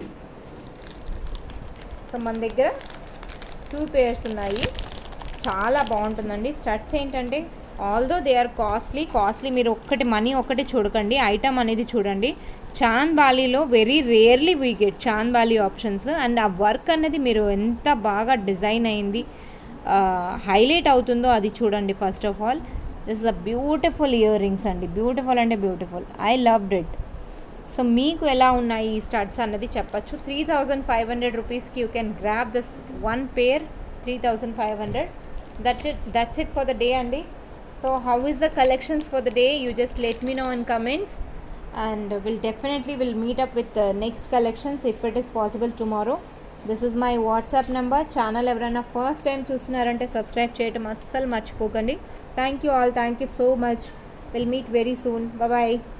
సో మన దగ్గర టూ పేర్స్ ఉన్నాయి, చాలా బాగుంటుందండి. స్టడ్స్ ఏంటంటే although they are costly costly మీరు ఒక్కటి మనీ ఒక్కటి చూడకండి, ఐటమ్ అనేది చూడండి. చాంద్ బాలీలో very rarely we get chandbali options. And ఆ వర్క్ అనేది మీరు ఎంత బాగా డిజైన్ అయింది, హైలైట్ అవుతుందో అది చూడండి. First of all this is a beautiful year rings అండి, బ్యూటిఫుల్ అంటే beautiful. I loved it. So మీకు ఎలా ఉన్నాయి ఈ స్టడ్స్ అన్నది చెప్పచ్చు. త్రీ థౌజండ్ ఫైవ్ హండ్రెడ్ రూపీస్కి you can grab this one pair. Three thousand five hundred. That it that's it for the day అండి. So how is the collections for the day, you just let me know in comments and will definitely will meet up with next collections if it is possible tomorrow. This is my WhatsApp number. Channel ఎవరైనా first time చూస్తున్నారంటే subscribe చేయడం అస్సలు మర్చిపోకండి. Thank you all, thank you so much. Will meet very soon. Bye.